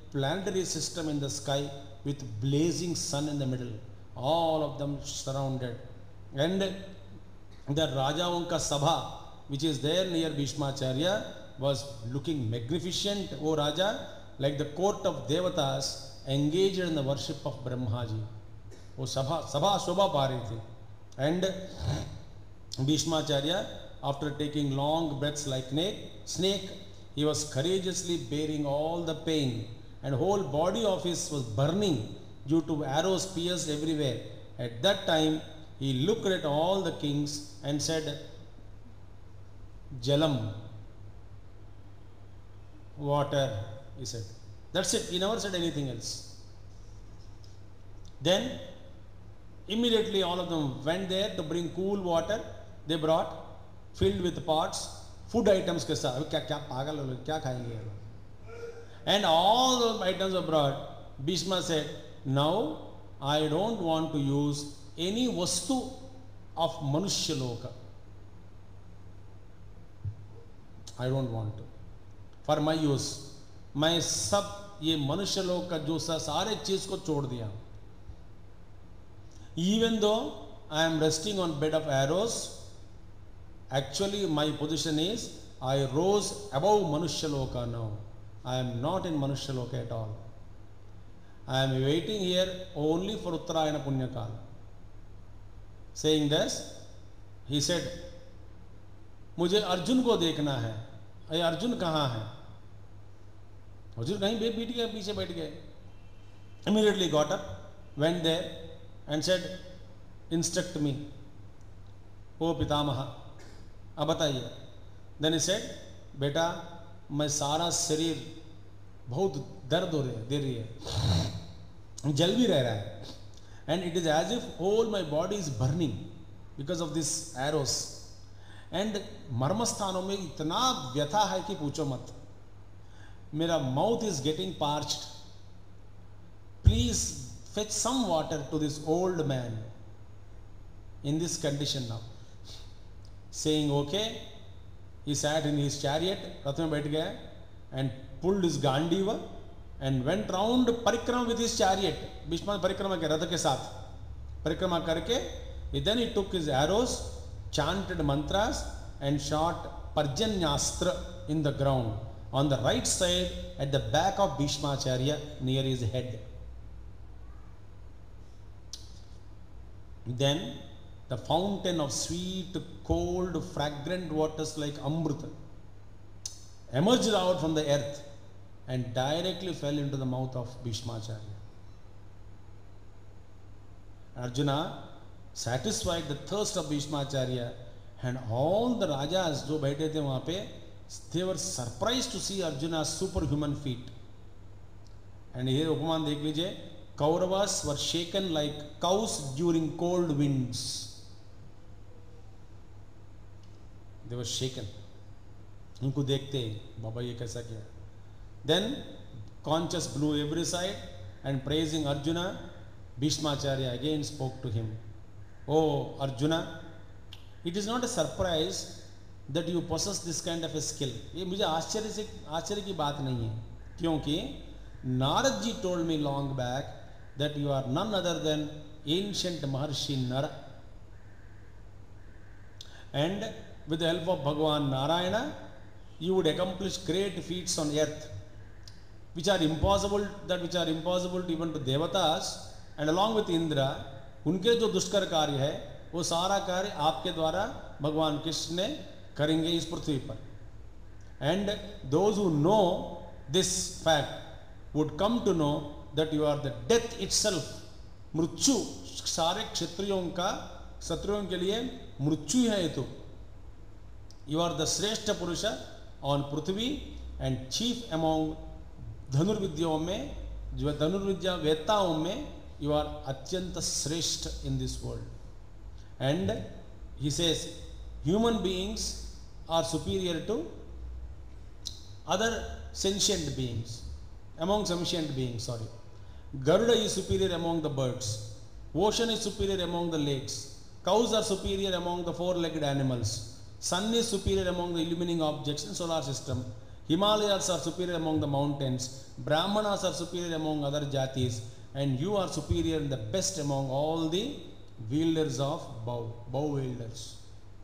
planetary system in the sky with blazing sun in the middle, all of them surrounded. And the Rajaonka Sabhā, which is there near Bhīṣmacharya, was looking magnificent, O Raja, like the court of Devatas engaged in the worship of Brahmaji. O Sabhā Shobha pa rahi thi. And Bhīṣmacharya, after taking long breaths like snake, he was courageously bearing all the pain, and whole body of his was burning due to arrows pierced everywhere. At that time, he looked at all the kings and said, Jalam, water, he said. That's it. He never said anything else. Then, immediately all of them went there to bring cool water. They brought, filled with pots, food items ke saath. Kya pagal ho log, kya khayenge? And all those items were brought. Bhīṣma said, now I don't want to use any vastu of Manushya Loka. I don't want to. For my use. मैं सब ये मनुष्य लोक का जो सारे चीज को छोड़ दिया. Even though I am resting on bed of arrows, actually my position is I rose above Manushya Loka now. I am not in Manushya Loka at all. I am waiting here only for Uttarayana Punyakala. Saying this, he said, मुझे अर्जुन को देखना है. अरे अर्जुन कहाँ है? अर्जुन कहीं बैठ गया, पीछे बैठ गए. Immediately got up, went there and said, instruct me. O Pitamaha, अब बताइए. Then he said, बेटा मैं सारा शरीर बहुत दर्द हो दे रही है, जल भी रह रहा है, and it is as if whole my body is burning because of these arrows. And मर्मस्थानों में इतना व्यथा है कि पूछो मत. मेरा mouth is getting parched. Please fetch some water to this old man in this condition now. Saying okay, he sat in his chariot, रथ में बैठ गया, and pulled his Gandiv and went round परिक्रमा with his chariot. भीष्म परिक्रमा के रथ के साथ परिक्रमा करके, then he took his arrows, chanted mantras and shot Parjanyastra in the ground on the right side at the back of Bhīṣmacharya near his head. Then the fountain of sweet, cold, fragrant waters like Amrita emerged out from the earth and directly fell into the mouth of Bhīṣmacharya. Arjuna satisfied the thirst of Bhīṣmacharya, and all the rajas जो बैठे थे वहाँ पे, they were surprised to see Arjuna's superhuman feat. And here उपमान देख लीजिए, Kauravas were shaken like cows during cold winds. They were shaken. उनको देखते, बाबा ये कैसा किया? Then conches blew every side, and praising Arjuna, Bhīṣmacharya again spoke to him. Oh Arjuna, it is not a surprise that you possess this kind of a skill. ये मुझे आश्चर्य की बात नहीं है, क्योंकि Narad ji told me long back that you are none other than ancient Maharshi Nara, and with the help of Bhagavan Narayana, you would accomplish great feats on earth, which are impossible even to Devatas, and along with Indra, उनके जो दुष्कर कार्य है वो सारा कार्य आपके द्वारा भगवान कृष्ण ने करेंगे इस पृथ्वी पर. And those who know this fact would come to know that you are the death itself. मृत्यु सारे क्षत्रियों के लिए मृत्यु है ये तो. You are the श्रेष्ठ पुरुष on Prithvi and chief among धनुर्विद्याओं में, जो धनुर्विद्या वेत्ताओं में you are atyanta shrestha in this world. And he says human beings are superior to other sentient beings, among sentient beings, sorry. Garuda is superior among the birds, ocean is superior among the lakes, cows are superior among the four-legged animals, sun is superior among the illumining objects in solar system, Himalayas are superior among the mountains, Brahmanas are superior among other jatis, and you are superior and the best among all the wielders of bow wielders.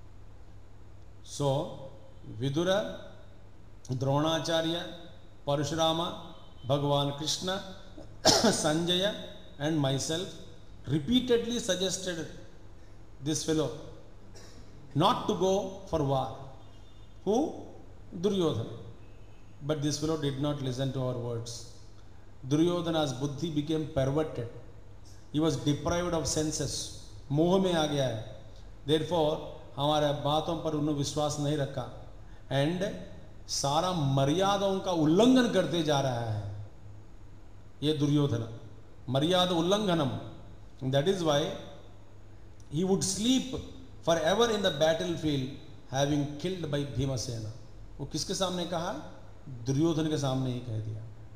So, Vidura, Dronacharya, Parashurama, Bhagavan Krishna, Sanjaya and myself repeatedly suggested this fellow not to go for war. Who? Duryodhana. But this fellow did not listen to our words. Duryodhana's buddhi became perverted. He was deprived of senses. मोह में आ गया है. Therefore, हमारे बातों पर उन्होंने विश्वास नहीं रखा. And सारा मर्यादाओं का उल्लंघन करते जा रहा है. ये दुर्योधन. मर्यादा उल्लंघनम. That is why he would sleep forever in the battlefield, having killed by Bhīmasena. वो किसके सामने कहा? दुर्योधन के सामने ही कह दिया.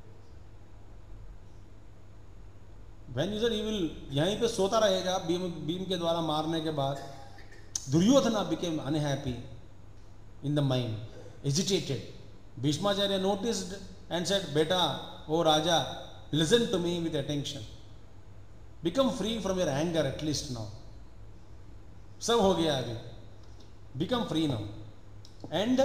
When you said he will यहीं पे सोता रहेगा भीम के द्वारा मारने के बाद. Duryodhana became unhappy in the mind, agitated. Bhīṣmacharya noticed and said, "Beta, O Raja, listen to me with attention. Become free from your anger at least now. सब हो गया अभी. Become free now. And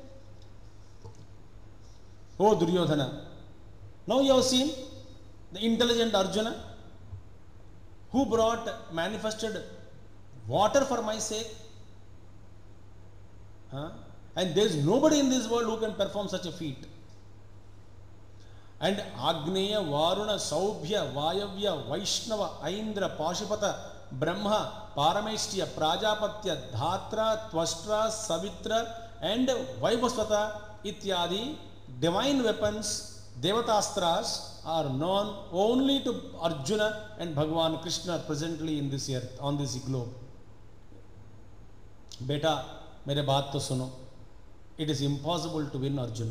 O Duryodhana, now you have seen the intelligent Arjuna who manifested water for my sake. And there is nobody in this world who can perform such a feat. And Agneya, Varuna, Saubhya, Vayavya, Vaishnava, Aindra, Pashupata, Brahma, Parameshtiya, Prajapatya, Dhatra, Tvashtra, Savitra and Vaibhasvata ityadi divine weapons, Devatastras are known only to Arjuna and Bhagavan Krishna presently in this earth, on this globe. Beta, mere baat to suno. It is impossible to win Arjuna.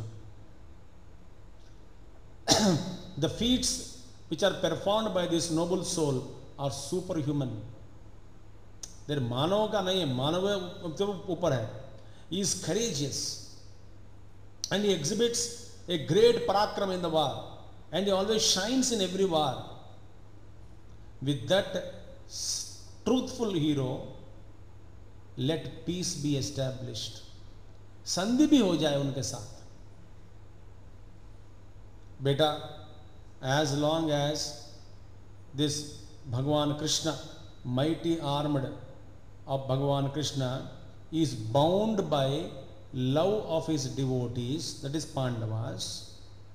The feats which are performed by this noble soul are superhuman. Their मानव का नहीं है, मानव ऊपर है. He is courageous and he exhibits a great parakram in the war, and he always shines in every war. With that truthful hero, let peace be established. संधि भी हो जाए उनके साथ. बेटा, as long as this Bhagavan Krishna, mighty armed of Bhagavan Krishna, is bound by love of his devotees, that is Pandavas.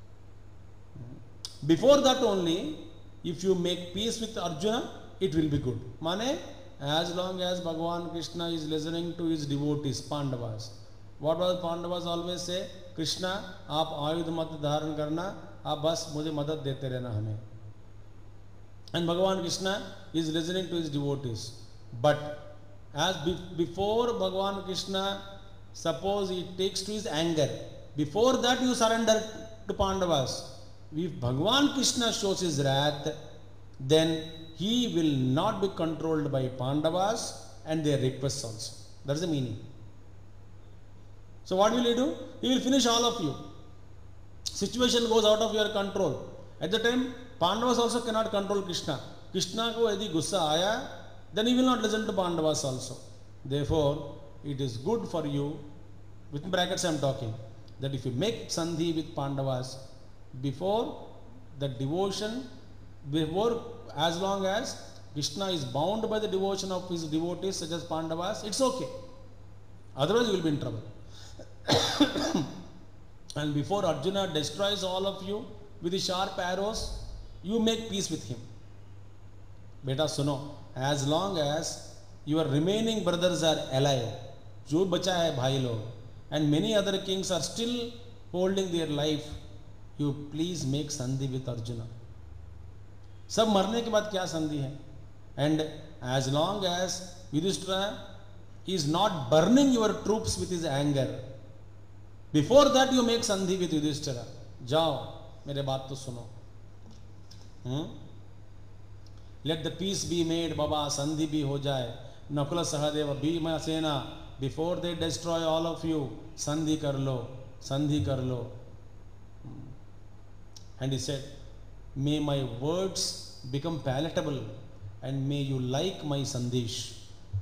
Before that only, if you make peace with Arjuna, it will be good. Mane, as long as Bhagavan Krishna is listening to his devotees, Pandavas. What was Pandavas always say? Krishna, आप आयुध मत धारण करना, आप बस मुझे मदद देते रहना हमें. And Bhagavan Krishna is listening to his devotees. But as before Bhagavan Krishna, suppose he takes to his anger, before that you surrender to Pandavas. If Bhagavan Krishna shows his wrath, then he will not be controlled by Pandavas and their requests also. That is the meaning. So what will he do? He will finish all of you. Situation goes out of your control. At the time, Pandavas also cannot control Krishna. Krishna ko yadi gussa aaya, then he will not listen to Pandavas also. Therefore, it is good for you, with brackets I am talking, that if you make sandhi with Pandavas, before the devotion, as long as Krishna is bound by the devotion of his devotees such as Pandavas, it's okay. Otherwise you will be in trouble. And before Arjuna destroys all of you with his sharp arrows, you make peace with him. Beta suno, as long as your remaining brothers are alive, jo bacha hai bhai log, and many other kings are still holding their life, you please make sandhi with Arjuna. सब मरने के बाद क्या संधि है? And as long as Yudhishthira is not burning your troops with his anger, before that you make sandhi with Yudhishthira. जाओ, मेरे बात तो सुनो. Let the peace be made, Baba, sandhi bhi ho jaye. Nakula Sahadeva, Bhīmasena, before they destroy all of you, sandhi kar lo, And he said, may my words become palatable and may you like my sandesh.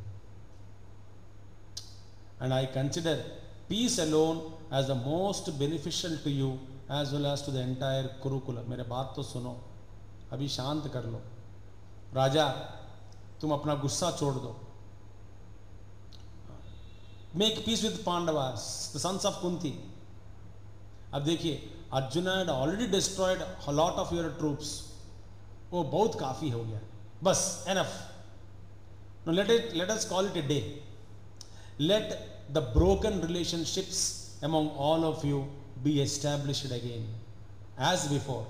And I consider peace alone as the most beneficial to you as well as to the entire Kurukula. मेरे बात तो सुनो, अभी शांत कर लो. राजा, तुम अपना गुस्सा छोड़ दो. Make peace with Pandavas, the sons of Kunti. अब देखिए, Arjuna had already destroyed a lot of your troops. वो बहुत काफी हो गया. बस, enough. Now let us call it a day. Let the broken relationships among all of you be established again as before.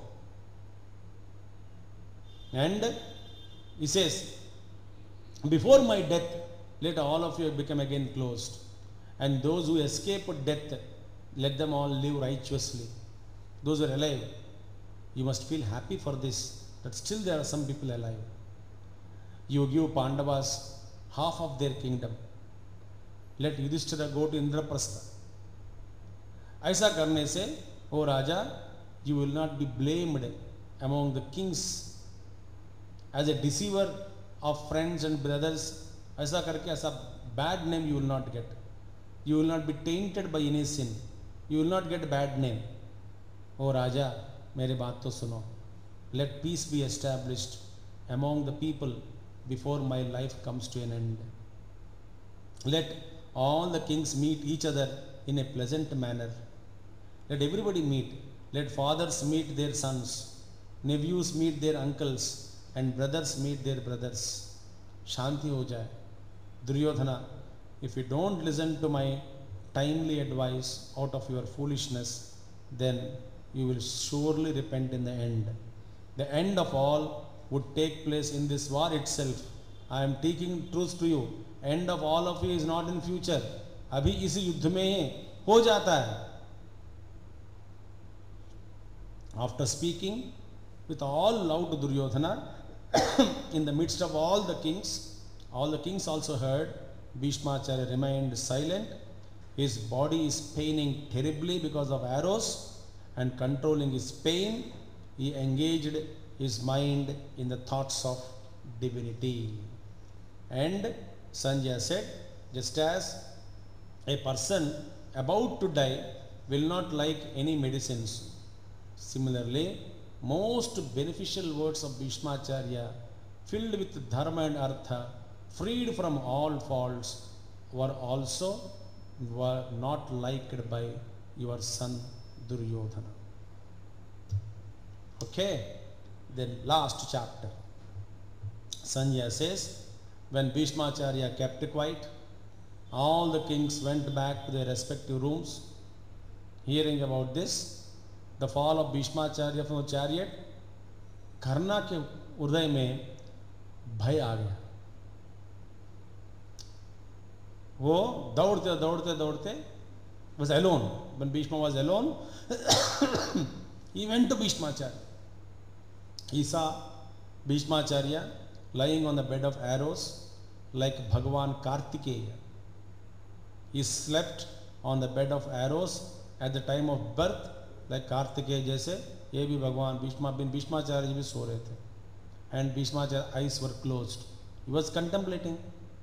And he says, before my death, let all of you become again closed. And those who escape death, let them all live righteously. Those who are alive, you must feel happy for this, that still there are some people alive. You give Pandavas half of their kingdom. Let Yudhishthira go to Indraprastha. ऐसा करने से, ओ राजा, you will not be blamed among the kings as a deceiver of friends and brothers. ऐसा करके ऐसा bad name you will not get. You will not be tainted by any sin. You will not get bad name. ओ राजा, मेरे बात तो सुनो. Let peace be established among the people before my life comes to an end. Let all the kings meet each other in a pleasant manner. Let everybody meet. Let fathers meet their sons, nephews meet their uncles, and brothers meet their brothers. Śānti ho jaye. Duryodhana, if you don't listen to my timely advice out of your foolishness, then you will surely repent in the end. The end of all would take place in this war itself. I am teaching truth to you. End of all of you is not in future. अभी इसी युद्ध में हो जाता है. After speaking with all love to Duryodhana, in the midst of all the kings also heard. Bhīṣmacharya remained silent. His body is paining terribly because of arrows, and controlling his pain, he engaged his mind in the thoughts of divinity. And Sanjaya said, just as a person about to die will not like any medicines, similarly, most beneficial words of Bhīṣmacharya, filled with dharma and artha, freed from all faults, were not liked by your son Duryodhana. Okay, then last chapter. Sanjaya says, when Bhīṣmacharya kept quiet, all the kings went back to their respective rooms. Hearing about this, the fall of Bhīṣmacharya from the chariot, Karṇa के हृदय में भय आ गया. वो दौड़ते was alone. When Bhīṣma was alone, he went to Bhīṣmacharya. He saw Bhīṣmacharya lying on the bed of arrows like Bhagavan Kartikeya. He slept on the bed of arrows at the time of birth like Kartikeya जैसे ये भी भगवान Bhīṣmacharya भी सो रहे थे. And Bhīṣmacharya's eyes were closed. He was contemplating.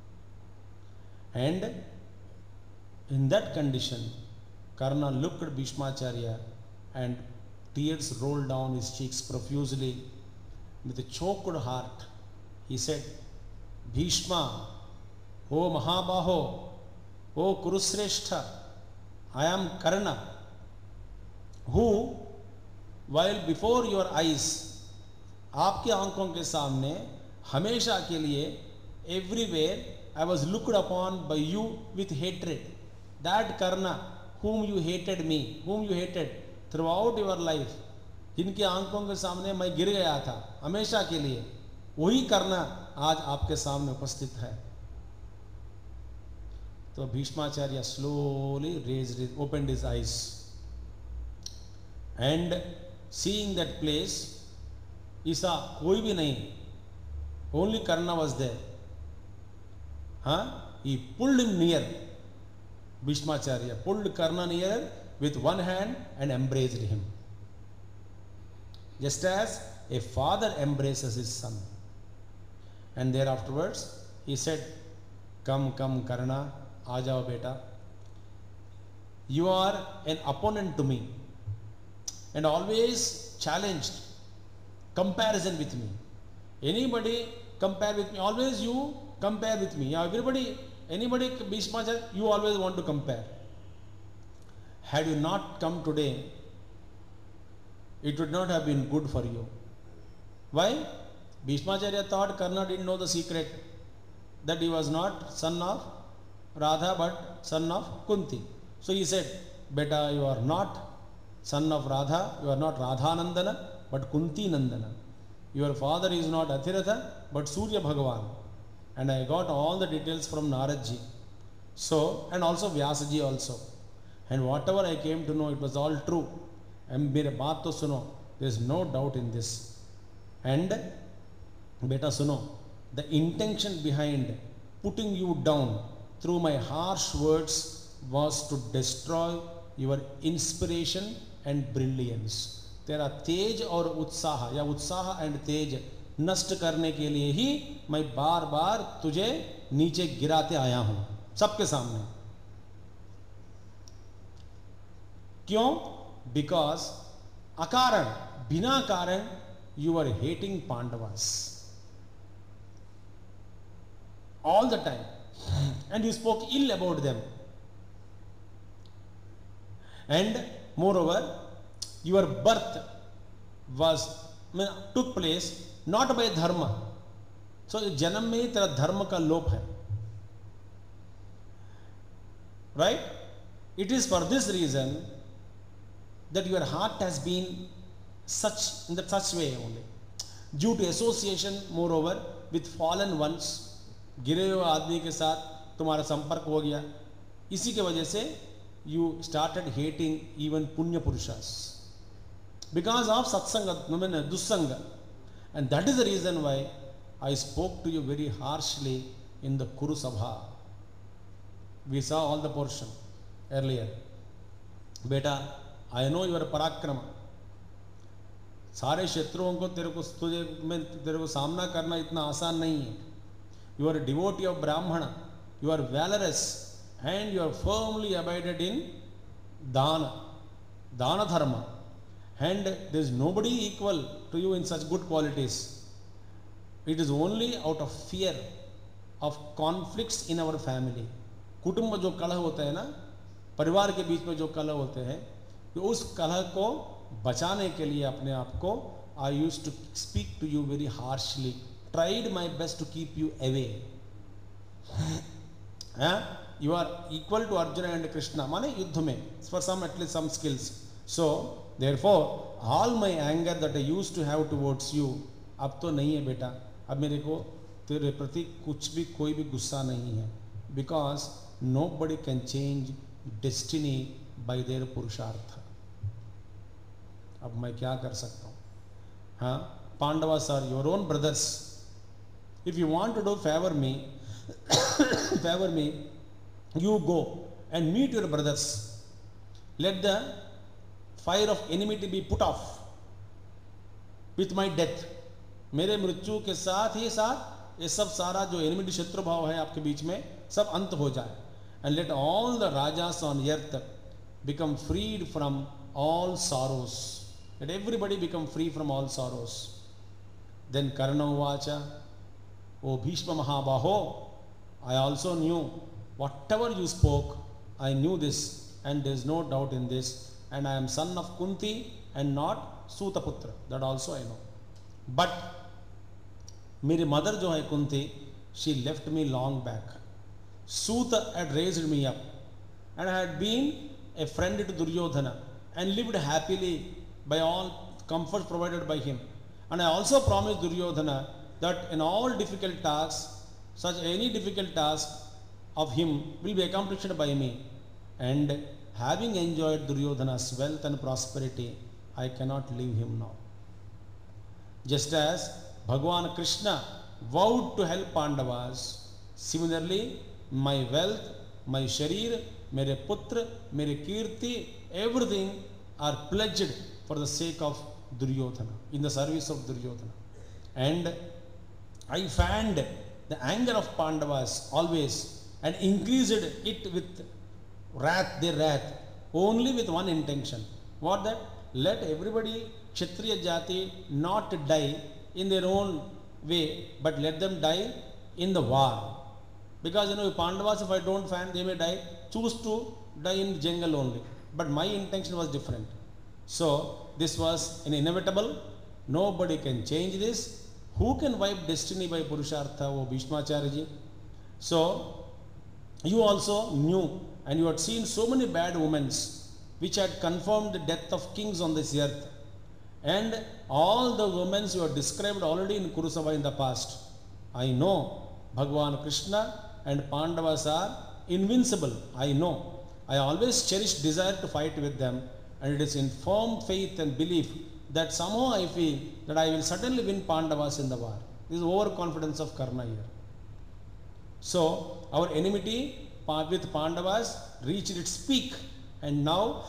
And in that condition, Karṇa looked at Bhīṣmacharya and tears rolled down his cheeks profusely. With a choked heart, he said, Bhīṣma, O Mahābāho, O Kurusreshta, I am Karṇa, who, while before your eyes, आपके आंखों के सामने हमेशा के लिए, everywhere, I was looked upon by you with hatred. That Karṇa, whom you hated me, whom you hated throughout your life, जिनके आंखों के सामने मैं गिर गया था हमेशा के लिए, वही Karṇa आज आपके सामने उपस्थित है. तो Bhīṣmacharya slowly opened his eyes, and seeing that place, ऐसा कोई भी नहीं, only Karṇa was there. He pulled him near. Bhīṣmacharya pulled Karṇa near with one hand and embraced him. just as a father embraces his son. And there afterwards, he said, come, come, Karṇa, aa jao beta. You are an opponent to me and always challenged, comparison with me. Anybody compare with me, always you compare with me. Everybody, anybody, Bhīṣma, you always want to compare. Had you not come today, it would not have been good for you. Why? Bhīṣmacharya thought Karṇa didn't know the secret, that he was not son of Radha but son of Kunti. So he said, beta, you are not son of Radha, you are not Radhanandana but Kunti Nandana. Your father is not Athiratha but Surya Bhagavan. And I got all the details from Naradji. So, and also Vyasaji also. And whatever I came to know, it was all true. And mere baat to suno, there is no doubt in this. And beta suno, the intention behind putting you down through my harsh words was to destroy your inspiration and brilliance. तेरा तेज और उत्साह या उत्साह and तेज नष्ट करने के लिए ही मैं बार बार तुझे नीचे गिराते आया हूं सबके सामने. क्यों? बिकॉज अकारण, बिना कारण you are hating Pandavas all the time and you spoke ill about them. And moreover, your birth took place not by dharma. So janam mein tera dharma ka lop hai, right? It is for this reason that your heart has been such in such way only, due to association moreover with fallen ones. गिरे हुए आदमी के साथ तुम्हारा संपर्क हो गया, इसी के वजह से you started hating even punya purushas because of satsanga, dussanga. And that is the reason why I spoke to you very harshly in the Kuru Sabhā. We saw all the portion earlier. Beta, I know your parakrama. सारे शत्रुओं को तेरे को सामना करना इतना आसान नहीं है. You are a devotee of Brahmana, you are valorous, and you are firmly abided in dana dharma, and there is nobody equal to you in such good qualities. It is only out of fear of conflicts in our family. कुटुंब जो कलह होता है ना, परिवार के बीच में जो कलह होते हैं, तो उस कलह को बचाने के लिए अपने आप को I used to speak to you very harshly. Tried my best to keep you away. You are equal to Arjuna and Krishna. Mane yuddha mein, for some at least some skills. So therefore, all my anger that I used to have towards you, अब तो नहीं है बेटा. अब मेरे को तेरे प्रति कुछ भी कोई भी गुस्सा नहीं है. Because nobody can change destiny by their पुरुषार्थ. अब मैं क्या कर सकता हूँ? हाँ, Pandavas are your own brothers. If you want to do favor me, you go and meet your brothers. Let the fire of enmity be put off with my death. मेरे मृत्यु के साथ ही साथ ये सब सारा जो enmity शत्रु भाव है आपके बीच में सब अंत हो जाए. And let all the rajas on earth become freed from all sorrows. Let everybody become free from all sorrows. Then Karṇa uvacha, O Bhīṣma Mahābāho, I also knew whatever you spoke, I knew this, and there is no doubt in this, and I am son of Kunti and not Sutaputra. That also I know. But मेरी mother जो है Kunti, she left me long back. Suta had raised me up, and I had been a friend to Duryodhana and lived happily by all comforts provided by him. And I also promised Duryodhana that in all difficult tasks, such any difficult task of him will be accomplished by me. And having enjoyed Duryodhana's wealth and prosperity, I cannot leave him now. Just as Bhagavan Krishna vowed to help Pandavas, similarly, my wealth, my sharir, mere putra, mere kirti, everything are pledged for the sake of Duryodhana, in the service of Duryodhana. And I fanned the anger of Pandavas always and increased it with wrath, their wrath, only with one intention. What that? Let everybody, Kshatriya Jati, not die in their own way, but let them die in the war. Because Pandavas, if I don't fan, they may die, choose to die in jungle only. But my intention was different. So this was an inevitable. Nobody can change this. Who can wipe destiny by Purushartha, O Bhīṣmacharyaji? So you also knew, and you had seen so many bad omens which had confirmed the death of kings on this earth. And all the omens you have described already in Kurusava in the past. I know Bhagavan Krishna and Pandavas are invincible. I know. I always cherish desire to fight with them, and it is in firm faith and belief that somehow I feel that I will certainly win Pandavas in the war. This is overconfidence of Karṇa here. So our enmity with Pandavas reached its peak, and now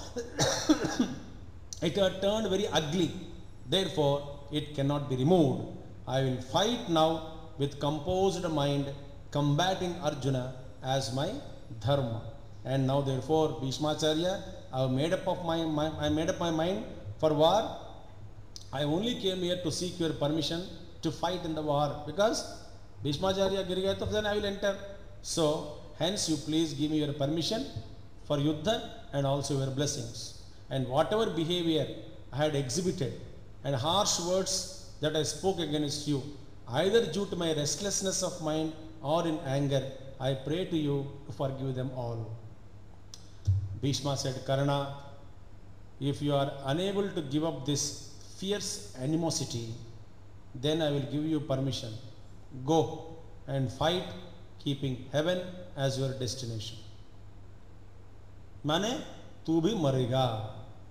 it had turned very ugly. Therefore, it cannot be removed. I will fight now with composed mind, combating Arjuna as my dharma. And now, therefore, Bhīṣmacharya, I made up my mind for war. I only came here to seek your permission to fight in the war, because Bhīṣmacharya Girigayatov, then I will enter. So, hence you please give me your permission for Yuddha and also your blessings. And whatever behavior I had exhibited and harsh words that I spoke against you, either due to my restlessness of mind or in anger, I pray to you to forgive them all. Bhīṣma said, Karṇa, if you are unable to give up this fierce animosity, then I will give you permission. Go and fight, keeping heaven as your destination. Mane, tu bhi marega.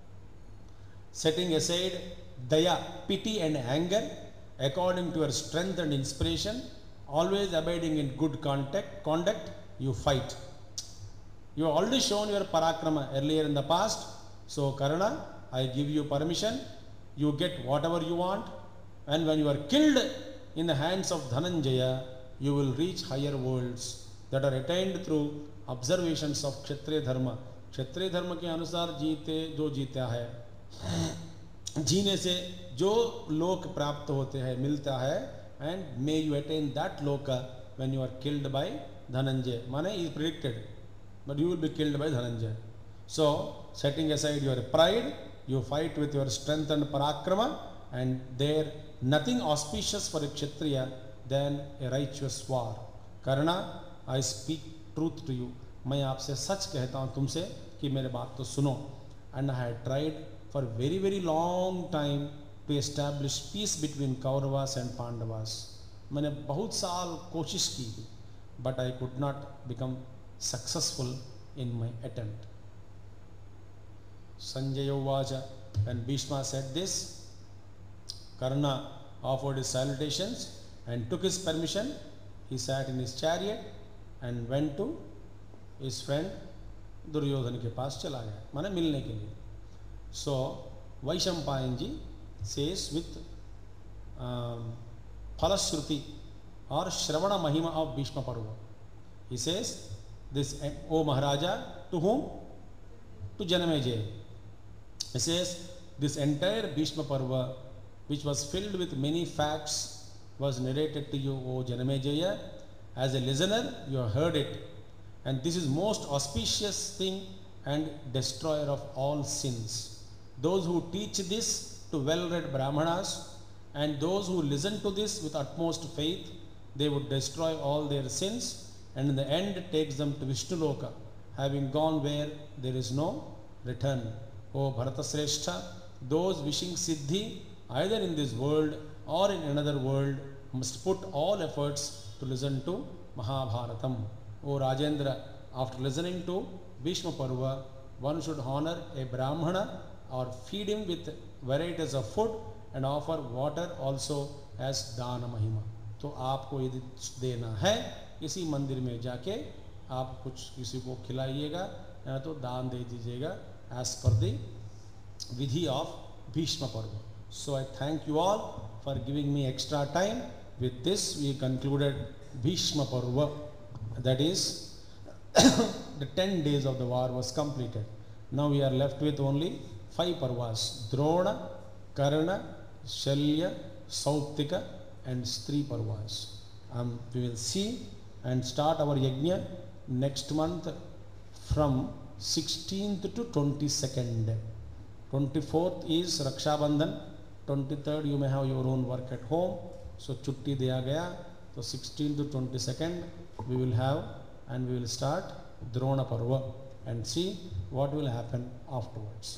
Setting aside daya, pity and anger, according to your strength and inspiration, always abiding in good conduct, you fight. You have already shown your parakrama earlier in the past. So, Karṇa, I give you permission. You get whatever you want. And when you are killed in the hands of Dhananjaya, you will reach higher worlds that are attained through observations of Kshatriya Dharma. Kshatriya Dharma के अनुसार जीते जो जीता है, जीने से जो लोक प्राप्त होते हैं, मिलता है, and may you attain that loka when you are killed by Dhananjaya. Mane is predicted, but you will be killed by Dhananjaya. So, setting aside your pride, you fight with your strength and parakrama, and there nothing auspicious for a Kshatriya than a righteous war. Karṇa, I speak truth to you. मैं आपसे सच कहता हूँ तुमसे कि मेरे बात तो सुनो. And I had tried for a very, very long time to establish peace between Kauravas and Pandavas. मैंने बहुत साल कोशिश की थी, but I could not become successful in my attempt. Sanjaya Uvacha, when Bhīṣma said this, Karṇa offered his salutations and took his permission. He sat in his chariot and went to his friend Duryodhana के पास चला गया, माने मिलने के लिए. So Vaishampayan ji says with Phalashruti or Shravana Mahima of Bhīṣma Parva. He says, this, O Maharaja, to whom? To Janamejaya. He says, this entire Bhīṣma Parva, which was filled with many facts, was narrated to you, O Janamejaya. As a listener, you have heard it. And this is most auspicious thing and destroyer of all sins. Those who teach this to well-read Brahmanas and those who listen to this with utmost faith, they would destroy all their sins and in the end takes them to Vishnuloka, having gone where there is no return. O Bharatasreshta, those wishing Siddhi either in this world or in another world must put all efforts to listen to Mahābhāratam. O Rajendra, after listening to Bhīṣma Parva, one should honor a Brahmana or feed him with varieties of food and offer water also as Dana Mahima. तो आपको यदि देना है किसी मंदिर में जाके आप कुछ किसी को खिलाइएगा या तो दान दे दीजिएगा as per the vidhi of Bhīṣma Parva. So I thank you all for giving me extra time. With this we concluded Bhīṣma parva, that is the 10 days of the war was completed. Now we are left with only 5 parvas: Droṇa, Karṇa, Shalya, Sauptika and 3 parvas. We will see and start our yajna next month from 16th to 22nd. 24th is Raksha Bandhan. 23rd you may have your own work at home. So chutti diya gaya. So 16th to 22nd we will have and we will start Droṇa parva and see what will happen afterwards.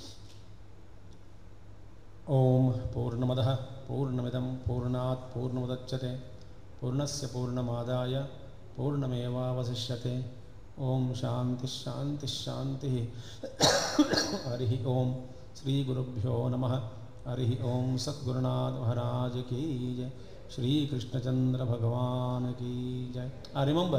Om Purnamadaha Purnamidam Purnat Purnamudachyate Purnasya Purnamadaya Purnameva Vasishyate. Om Śānti Śānti Śānti. Harihi Om Sri Gurubhyo Namaha. Harihi Om Satgurunath Maharaj ki jai. Shri Krishna Chandra Bhagavan ki jai. Remember,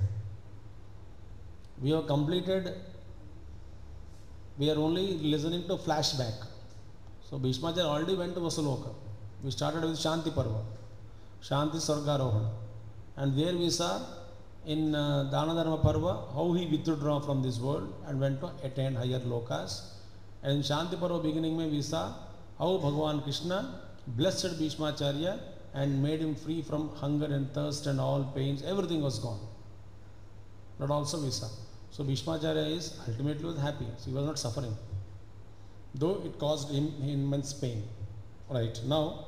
we have completed, we are only listening to flashback. So Bhīṣma already went to Vasaloka. We started with Śānti parva, Śānti Svargārohaṇa, and there we saw in Dana Dharma parva how he withdrew from this world and went to attain higher lokas. And in Śānti parva beginning we saw how Bhagavan Krishna blessed Bhīṣmacharya and made him free from hunger and thirst and all pains. Everything was gone. That also we saw. So Bhīṣmacharya is ultimately was happy. So he was not suffering, though it caused him immense pain. Right now,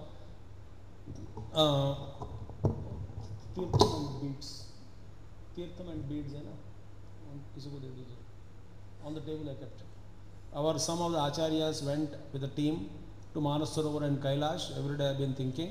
Tirtham and beads. Tirtham and beads, on the table I kept. Some of the acharyas went with a team to Manasarovar and Kailash. Every day I have been thinking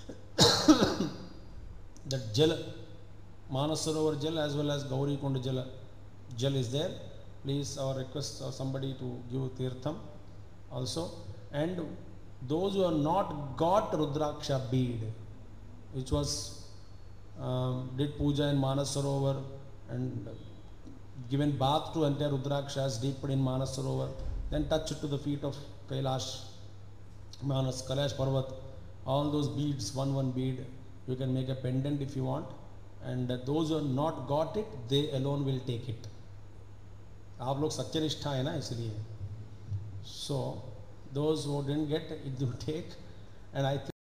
that Jal, Manasarovar Jal as well as Gauri Kund Jal is there. Please, our request somebody to give Tirtham also. And those who have not got Rudraksha bead, which was did puja in Manasarovar and given bath to entire Rudrakshas dipped in Manasarovar, then touched to the feet of Kailash, Kailash Parvat, all those beads, one bead, you can make a pendant if you want, and those who have not got it, they alone will take it. आप लोग सत्यनिष्ठा है ना, इसलिए. So those who didn't get it, you take, and I think